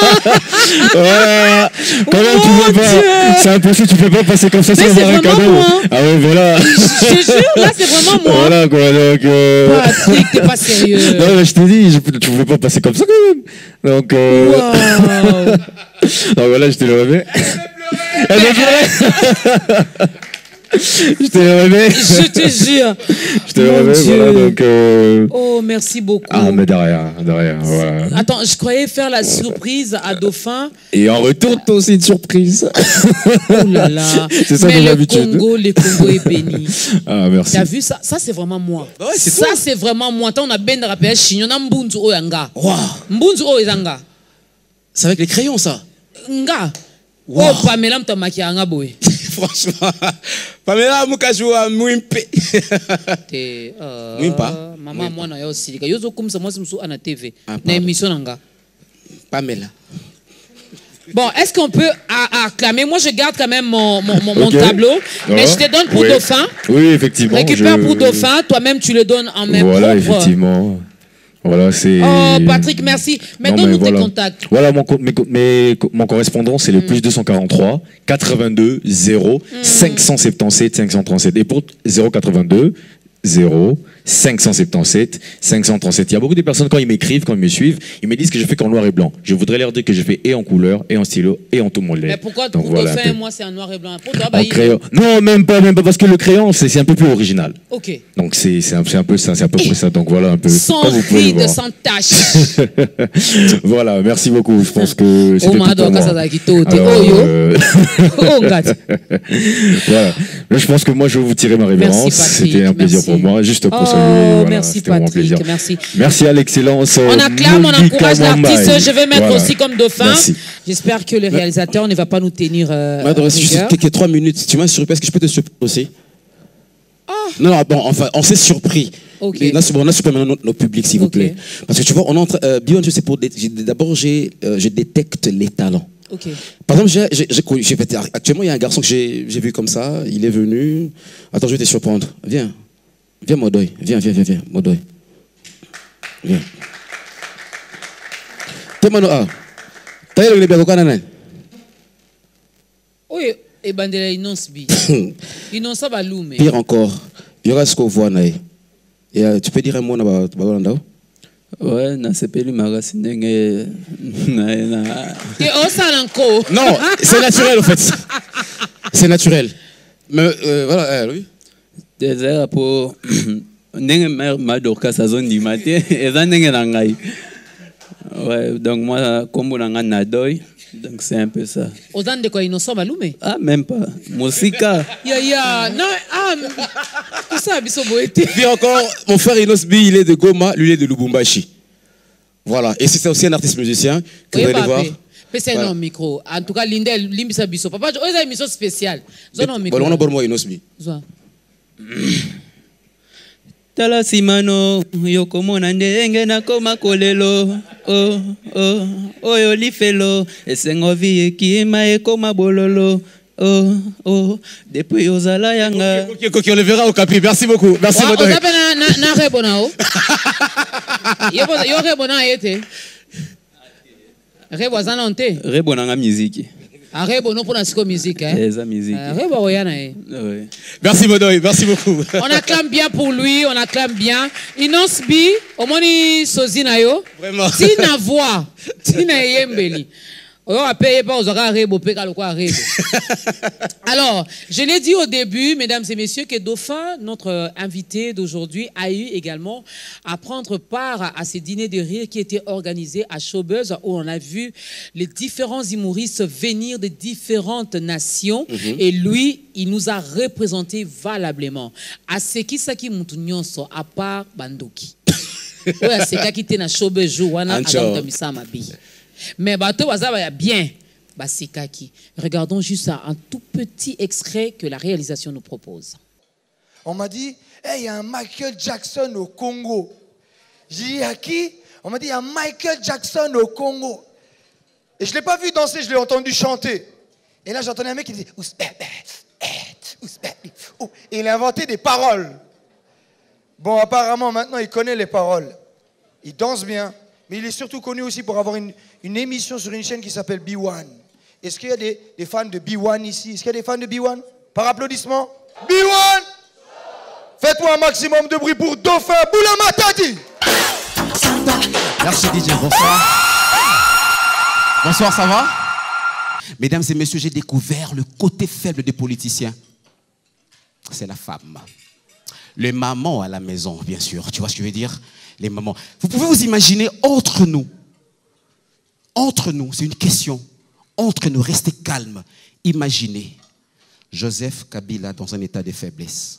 Voilà. Comment tu Mon veux pas? Dieu. C'est impossible, tu peux pas passer comme ça Mais sans c'est avoir un vraiment cadeau. moi. Ah ouais, voilà. Je te jure, là, c'est vraiment moi. Voilà quoi, donc. Euh... Patrick, t'es pas sérieux. Non, mais je t'ai dit, je, tu pouvais pas passer comme ça quand même. Donc. Euh... Wow. Donc voilà, je te le remets. Elle va pleurer. Je te le remets. Je te jure. Je te le Mon remets, Dieu. voilà, donc. Euh... Oh, merci beaucoup. Ah, mais derrière, derrière, voilà. Attends, je croyais faire la surprise à Dauphin. Et en retour, t'as aussi une surprise. Oh là là. C'est ça Mais mon le habitude. Congo, le Congo est béni. Ah, merci. T'as vu ça? Ça, c'est vraiment moi. Ouais, c'est ça, toi. c'est vraiment moi. Tant on a ben de rappel, chignon, na mbunzu o yanga. Waouh. Mbunzu o yanga. C'est avec les crayons, ça. Nga. Wow. Oh, Pamela, m'ta maquillé anga boy. Franchement. Pamela Mukaju a Mwimpe. Te, euh, Mwimpa. Maman, moi, na yo silika. Yo zo comme ça, moi, c'est msou ana T V. Ah, Na pardon. émission nanga. Pamela. Bon, est-ce qu'on peut a- acclamer? Moi, je garde quand même mon, mon, mon, mon Ok. tableau. Mais Ah. je te donne pour Oui. Dauphin. Oui, effectivement. Récupère je- pour Dauphin. Toi-même, tu le donnes en même Voilà, propre. effectivement. Voilà, c'est. Oh, Patrick, merci. Mais Non, donne-nous mais tes voilà. contacts. Voilà, mon, co- mes co- mes co- mon correspondant, c'est le plus deux cent quarante-trois, quatre-vingt-deux, zéro, cinq cent soixante-dix-sept, cinq cent trente-sept. Et pour zéro quatre-vingt-deux, zéro, cinq cent soixante-dix-sept, cinq cent trente-sept. Il y a beaucoup de personnes, quand ils m'écrivent, quand ils me suivent, ils me disent que je fais qu'en noir et blanc. Je voudrais leur dire que je fais et en couleur, et en stylo, et en tout mollet. Mais pourquoi Donc, pour voilà, un Dauphin, peu. moi, c'est en noir et blanc? Pour toi, En bah, il- crayon. Non, même pas, même pas, parce que le crayon, c'est c'est un peu plus original. Ok. Donc c'est c'est un, c'est un peu ça, c'est à peu près ça. Donc voilà un peu. Sans comme vous pouvez le ride, voir. sans tache. Voilà, merci beaucoup. Je pense que c'était Oh, tout Mado, pour moi. Kasazaki, Tote. Alors, Oh, yo. euh, Oh, gâte. voilà. Là, je pense que moi, je vais vous tirer ma révérence. Patrick, C'était un plaisir merci. pour moi, juste pour Oh, saluer. Voilà, merci, c'était vraiment un Patrick, plaisir. merci. Merci à l'excellence. On acclame, on Monica encourage Mwambaye. l'artiste. Je vais mettre Voilà. aussi comme Dauphin. Merci. J'espère que le réalisateur ne va pas nous tenir. Euh, Madame, c'est juste rigueur. quelques trois minutes. Tu m'as surpris. Est-ce que je peux te surprendre aussi? Non, non, bon, enfin, on s'est surpris. Ok. Mais là, c'est bon, on a surpris maintenant notre, notre public, s'il vous Ok. plaît. Parce que tu vois, on entre. Euh, Beyond, c'est pour. dé- j'ai- D'abord, j'ai, euh, je détecte les talents. Ok. Par exemple, j'ai, j'ai, j'ai connu- j'ai fait- actuellement, il y a un garçon que j'ai, j'ai vu comme ça. Il est venu. Attends, je vais te surprendre. Viens. Viens, Modoy. Viens, viens, viens, viens. Modoy. Viens. T'es mano ah. T'as eu le bien au Canada. Oui, et bandela inonce bi. Inonce ba lume. Pire encore, il y aura ce qu'on voit. Naï. Et, euh, tu peux dire un mot là-bas, là-bas? Ouais, na sepeli makasi ndenge na na Et on s'en encore. Non, c'est naturel en fait. C'est naturel. Mais euh, voilà, euh, oui. desera po ndenge mère Madoka sa zone du matin eza ndenge na ngai. Ouais, donc moi kombo na nga Nadoy, donc c'est un peu ça. Aux ânes de quoi innocent ba lume. Ah, même pas. Mosika. Ya ya, non, ah, tout ça biso boete. Puis encore, mon frère Inos B, il est de Goma, lui il est de Lubumbashi. Voilà, et c'est aussi un artiste musicien que vous allez voir. C'est un micro. En tout cas, Lindel, Limbisa Biso. Papa, j'ai une émission spéciale. Zone micro. Bon, on a bon moi Inos B. Tala simano yokomona ndenge nakoma kolelo oh oh oyo lifelo esengo vi ekima ekoma bololo oh oh depuis ozala yanga. Ok, ok, on le verra au capi. Merci beaucoup. Merci beaucoup. beaucoup. On appelle na na rebona o. Yo yo rebona yete. Rebozana onte. Rebona nga musique. Arrebo non pour la musique hein. C'est la musique. Arrebo oyana eh. Merci Modoy, merci beaucoup. On acclame bien pour lui, on acclame bien. Inons bi, omoni sozina yo. Vraiment. Tina voix, tina yembeli. Alors, je l'ai dit au début, mesdames et messieurs, que Dauphin, notre invité d'aujourd'hui, a eu également à prendre part à ces dîners de rire qui étaient organisés à Showbuzz, où on a vu les différents humoristes venir de différentes nations. Mm-hmm. Et lui, il nous a représentés valablement. À ce qui s'aki mutunyonso, à part Bandoki. Ouais, c'est qui était dans Showbuzz, Jouana, Adam Mabi. Mais bateau bazaba bien basikaki. Regardons juste un tout petit extrait que la réalisation nous propose. On m'a dit, hey, il y a un Michael Jackson au Congo. J'ai dit à qui? On m'a dit, il y a un Michael Jackson au Congo. Et je ne l'ai pas vu danser, je l'ai entendu chanter. Et là, j'entendais un mec qui disait, et il a inventé des paroles. Bon, apparemment, maintenant, il connaît les paroles. Il danse bien. Mais il est surtout connu aussi pour avoir une, une émission sur une chaîne qui s'appelle B un. Est-ce qu'il y a des, des fans de B un ici? Est-ce qu'il y a des fans de B un? Par applaudissement. B un! Faites-moi un maximum de bruit pour Dauphin Boulamatadi. Merci D J, bonsoir. Bonsoir, ça va? Mesdames et messieurs, j'ai découvert le côté faible des politiciens. C'est la femme. Les mamans à la maison, bien sûr. Tu vois ce que je veux dire? Les mamans. Vous pouvez vous imaginer entre nous. Entre nous, c'est une question. Entre nous, restez calme. Imaginez Joseph Kabila dans un état de faiblesse.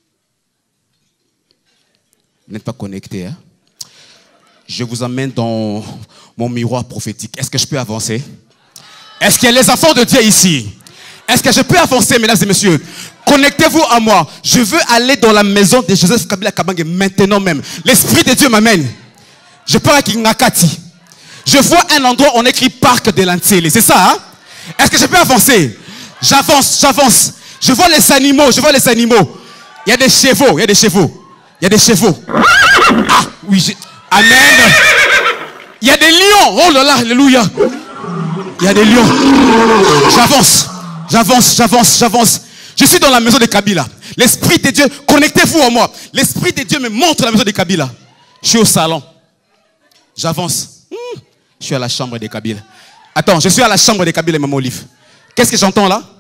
Vous n'êtes pas connectés, hein? Je vous emmène dans mon miroir prophétique. Est-ce que je peux avancer? Est-ce qu'il y a les enfants de Dieu ici? Est-ce que je peux avancer, mesdames et messieurs? Connectez-vous à moi. Je veux aller dans la maison de Joseph Kabila Kabange maintenant même. L'Esprit de Dieu m'amène. Je pars à Kingakati. Je vois un endroit où on écrit Parc de l'Antilles. C'est ça, hein? Est-ce que je peux avancer? J'avance, j'avance. Je vois les animaux, je vois les animaux. Il y a des chevaux, il y a des chevaux. Il y a des chevaux. Ah, oui, amen. Il y a des lions. Oh là là, alléluia. Il y a des lions. J'avance. J'avance, j'avance, j'avance. Je suis dans la maison de Kabila. L'Esprit de Dieu, connectez-vous à moi. L'Esprit de Dieu me montre la maison de Kabila. Je suis au salon. J'avance. Hmm. Je suis à la chambre de Kabila. Attends, je suis à la chambre de Kabila et Maman Olive. Qu'est-ce que j'entends là?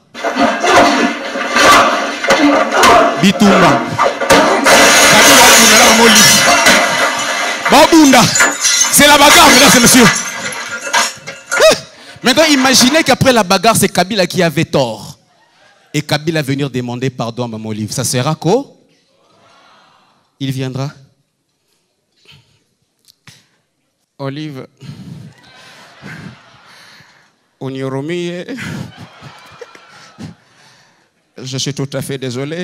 Bitumba. Kabila, Maman Olive. Babunda. C'est la bagarre, mesdames et messieurs. Maintenant, imaginez qu'après la bagarre, c'est Kabila qui avait tort. Et Kabila va venir demander pardon à Maman Olive. Ça sera quoi? Il viendra. Olive. Onyoromi. Je suis tout à fait désolé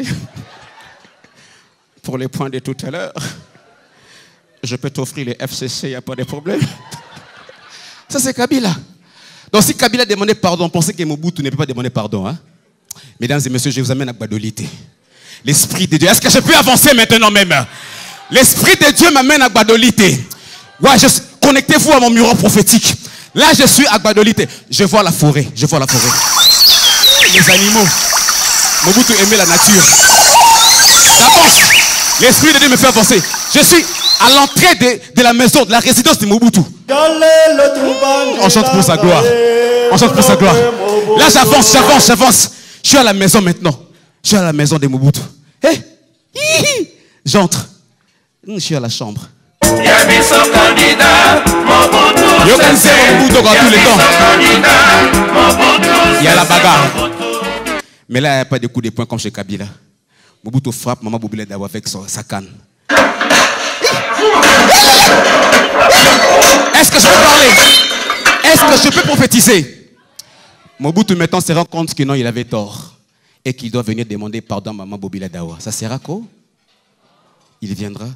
pour les points de tout à l'heure. Je peux t'offrir les F C C, il n'y a pas de problème. Ça, c'est Kabila. Donc, si Kabila demandait pardon, pensez que Mobutu ne peut pas demander pardon. Hein? Mesdames et messieurs, je vous amène à Gbadolité. L'Esprit de Dieu. Est-ce que je peux avancer maintenant même? L'Esprit de Dieu m'amène à Gbadolité. Ouais, je... Connectez-vous à mon miroir prophétique. Là, je suis à Gbadolité. Je vois la forêt. Je vois la forêt. Les animaux. Mobutu aimait la nature. J'avance. L'Esprit de Dieu me fait avancer. Je suis à l'entrée de, de la maison, de la résidence de Mobutu. On chante pour sa gloire. On chante pour sa gloire. Là, j'avance, j'avance, j'avance. Je suis à la maison maintenant. Je suis à la maison de Mobutu. Hey. J'entre. Je suis à la chambre. Yo connaissez Mobutu dans tous les temps. Il y a la bagarre. Mais là, il n'y a pas de coup de poing comme chez Kabila. Mobutu frappe Maman Bobile Dawa avec sa canne. Est-ce que je peux parler? Est-ce que je peux prophétiser? Mobutu maintenant se rend compte que non, il avait tort. Et qu'il doit venir demander pardon à Maman Bobile Dawa. Ça sera quoi? Il viendra.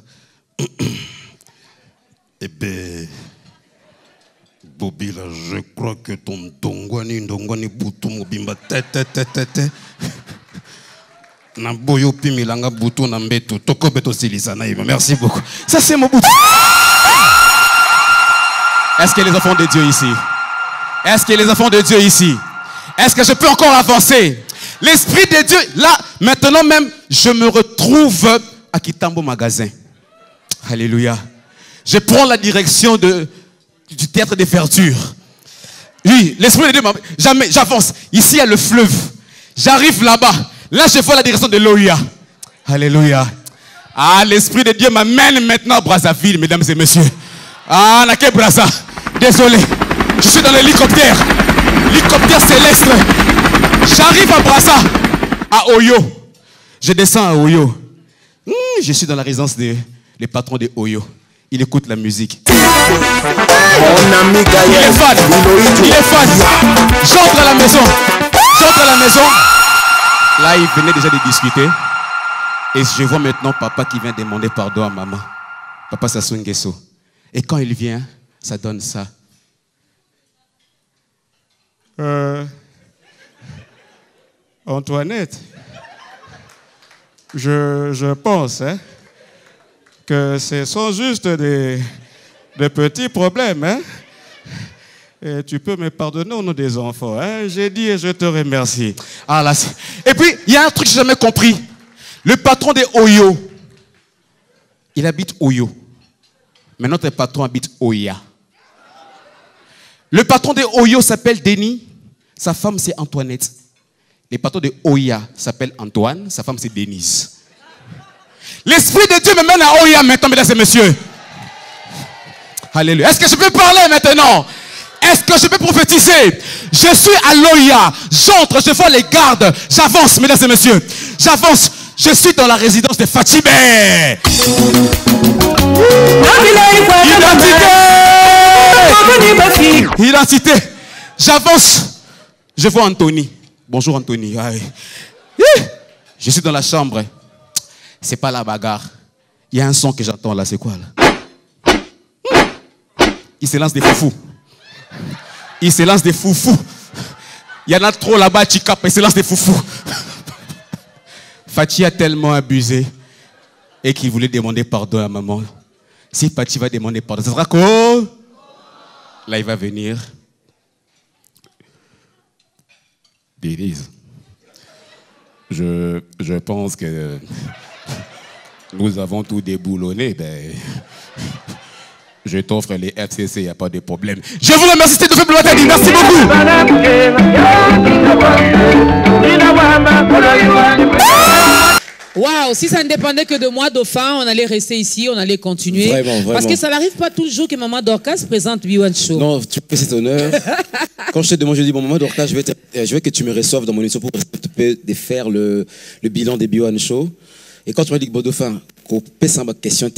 Eh bien, Bobila, je crois que ton dongwani, dongwani, boutou, mobimba, tête, tête, tête, tête. Namboyo pimilanga boutou, nambeto, toko beto silisana. Merci beaucoup. Ça, c'est Mobutu. Est-ce que les enfants de Dieu ici? Est-ce que les enfants de Dieu ici? Est-ce que je peux encore avancer? L'Esprit de Dieu, là, maintenant même, je me retrouve à Kitambo Magasin. Alléluia. Je prends la direction de, du théâtre des verdures. Oui, l'Esprit de Dieu, jamais, j'avance. Ici, il y a le fleuve. J'arrive là-bas. Là, je vois la direction de l'O I A. Alléluia. Ah, l'Esprit de Dieu m'amène maintenant à Brazzaville, mesdames et messieurs. Ah, Nake Brazza. Désolé. Je suis dans l'hélicoptère. L'hélicoptère céleste. J'arrive à Brazza, à Oyo. Je descends à Oyo. Mmh, je suis dans la résidence des les patrons de Oyo. Il écoute la musique. Il est fan. Il est fan. J'entre à la maison. J'entre à la maison. Là, il venait déjà de discuter. Et je vois maintenant papa qui vient demander pardon à maman. Papa Sassou Nguesso. Et quand il vient, ça donne ça. Euh, Antoinette, je, je pense hein, que ce sont juste des, des petits problèmes. Hein? Et tu peux me pardonner au nom des enfants. Hein? J'ai dit et je te remercie. Ah, là, et puis, il y a un truc que je n'ai jamais compris. Le patron de Oyo, il habite Oyo. Mais notre patron habite Oya. Le patron de Oyo s'appelle Denis. Sa femme, c'est Antoinette. Le patron de Oya s'appelle Antoine. Sa femme, c'est Denise. L'Esprit de Dieu me mène à Oya maintenant, mesdames et messieurs. Alléluia. Est-ce que je peux parler maintenant? Est-ce que je peux prophétiser? Je suis à l'Oya. J'entre, je vois les gardes. J'avance, mesdames et messieurs. J'avance. Je suis dans la résidence de Fatime. Identité. Identité. J'avance. Je vois Anthony. Bonjour Anthony. Aïe. Je suis dans la chambre. C'est pas la bagarre. Il y a un son que j'entends là. C'est quoi là? Il se lance des foufous. Il se lance des foufous. Il y en a trop là-bas, Chikap. Il se lance des foufous. Fatih a tellement abusé et qu'il voulait demander pardon à maman. Si Fatih va demander pardon, ça sera quoi? Là, il va venir. Denise, je, je pense que nous avons tout déboulonné. Ben, je t'offre les F C C, il n'y a pas de problème. Je vous remercie de faire bloquer. Merci beaucoup. Waouh, si ça ne dépendait que de moi, Dauphin, on allait rester ici, on allait continuer. Vraiment, vraiment. Parce que ça n'arrive pas toujours que Maman Dorcas présente B un Show. Non, tu fais cet honneur. Quand je te demande, je dis, bon, Maman Dorcas, je veux, te, je veux que tu me reçoives dans mon émission pour te faire le, le bilan des B un Show. Et quand tu m'as dit que bon, Dauphin, qu'on peut sans ma question,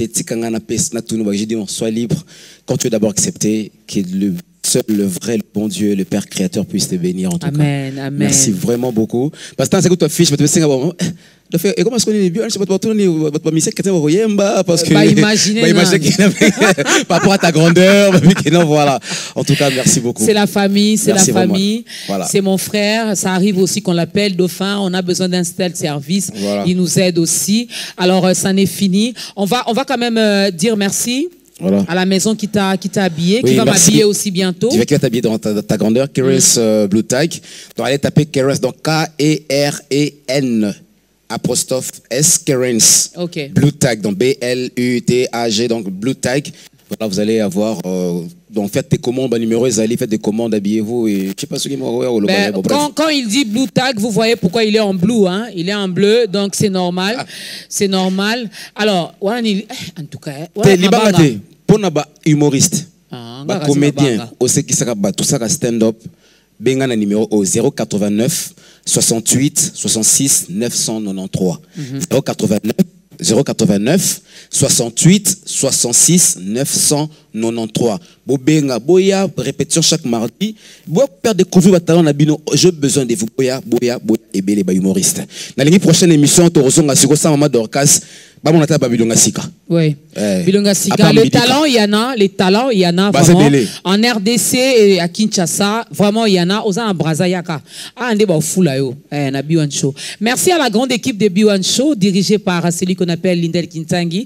j'ai dit, non, sois libre. Quand tu veux d'abord accepter que le seul, le vrai, le bon Dieu, le Père Créateur puisse te bénir en tout amen, cas. Amen. Merci vraiment beaucoup. Parce que quand tu as fiche, tu te et comment est-ce qu'on est bien? Je ne sais pas, votre mission qui est parce que. Bah, imaginez. Bah, imaginez par rapport à ta grandeur. Non, voilà. En tout cas, merci beaucoup. C'est la famille, c'est la famille. Voilà. C'est mon frère. Ça arrive aussi qu'on l'appelle Dauphin. On a besoin d'un tel service. Voilà. Il nous aide aussi. Alors, ça n'est fini. On va, on va quand même euh, dire merci. Voilà. À la maison qui t'a qui t'a habillé, oui, qui va m'habiller aussi bientôt. Qui va t'habiller dans ta, ta grandeur. Keres mm. euh, Blue Tag. Donc, allez taper Keres, donc K E R E N. Apostrophe S, Kerens. Okay. Blue Tag, donc B L U T A G, donc Blue Tag. Voilà, vous allez avoir. Euh, donc faites des commandes, numéro Zali, faites des commandes, habillez-vous. Et je sais pas ce qui m'a ben, quand, quand il dit Blue Tag, vous voyez pourquoi il est en bleu. Hein? Il est en bleu, donc c'est normal. Ah. C'est normal. Alors, en tout cas. T'es libéré pour un humoriste, un ah, comédien, aussi qui sera tout ça, stand-up. Benga numéro au zéro quatre-vingt-neuf soixante-huit soixante-six neuf cent quatre-vingt-treize. Mm-hmm. zéro quatre-vingt-neuf zéro quatre-vingt-neuf soixante-huit soixante-six neuf cent quatre-vingt-treize. Bo benga boya répétition chaque mardi. Bo perdre découvrir votre talent na bino. J'ai besoin de vous boya boya boya et belé ba humoriste. Dans la prochaine émission Torozonga siko sa Maman Dorcas. Bah mon attaque Bilonga Sika. Oui. Eh. Bilonga Sika. Le talent il y en a, les talents il y en a bah, vraiment. En R D C et à Kinshasa, vraiment il y en a. Aux en Brazayaka. Ah on est bah fou là yo. Eh na B un Show. Merci à la grande équipe de B un Show dirigée par celui qu'on appelle Lindel Kintangi.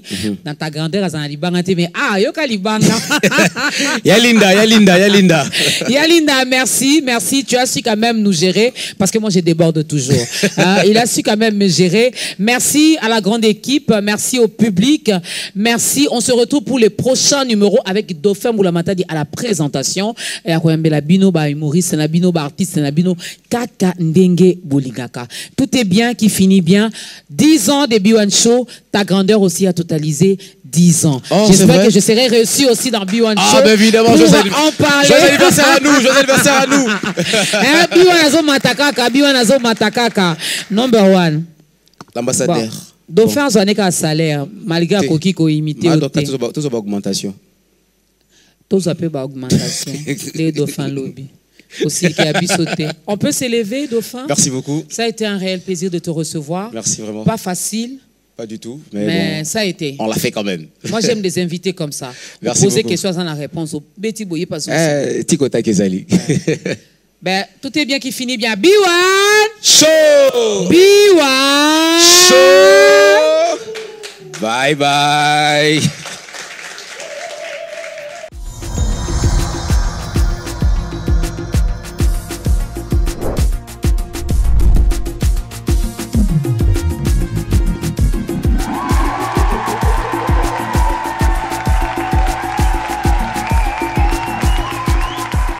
dans ta grandeur à libanga mais ah yoka libanga. Yalinda, Yalinda, Yalinda. Yalinda, merci, merci. Tu as su quand même nous gérer parce que moi je déborde toujours. Hein, il a su quand même me gérer. Merci à la grande équipe, merci au public, merci. On se retrouve pour les prochains numéros avec Dauphin Moulamatadi à la présentation. Et à Koyambela Bino, ba humoriste, na Bino, ba artiste, na Bino, Kaka Ndenge Boligaka. Tout est bien qui finit bien. dix ans de B one Show, ta grandeur aussi a totalisé dix ans. Oh, j'espère que je serai reçu aussi dans B one Show. Ah, ben évidemment, pour José, en parler. Joyeux anniversaire à nous, joyeux anniversaire à nous. Hein, B one Azo Matakaka, B one Azo Matakaka. Number one. L'ambassadeur. Bon. Dauphin, ça n'est qu'un salaire, malgré que Koki ko imité. Tout ça, augmentation. Tout ça peut augmentation. Les dauphins lobby. Aussi qui a sauté. On peut s'élever, Dauphin. Merci beaucoup. Ça a été un réel plaisir de te recevoir. Merci vraiment. Pas facile. Pas du tout. Mais, mais bon, ça a été. On l'a fait quand même. Moi, j'aime des invités comme ça. Merci poser beaucoup. questions sans la réponse. Au Betty Boye, pas eh, Tikota Kezali. Ben, tout est bien qui finit bien. B one Show. B one Show. Bye bye.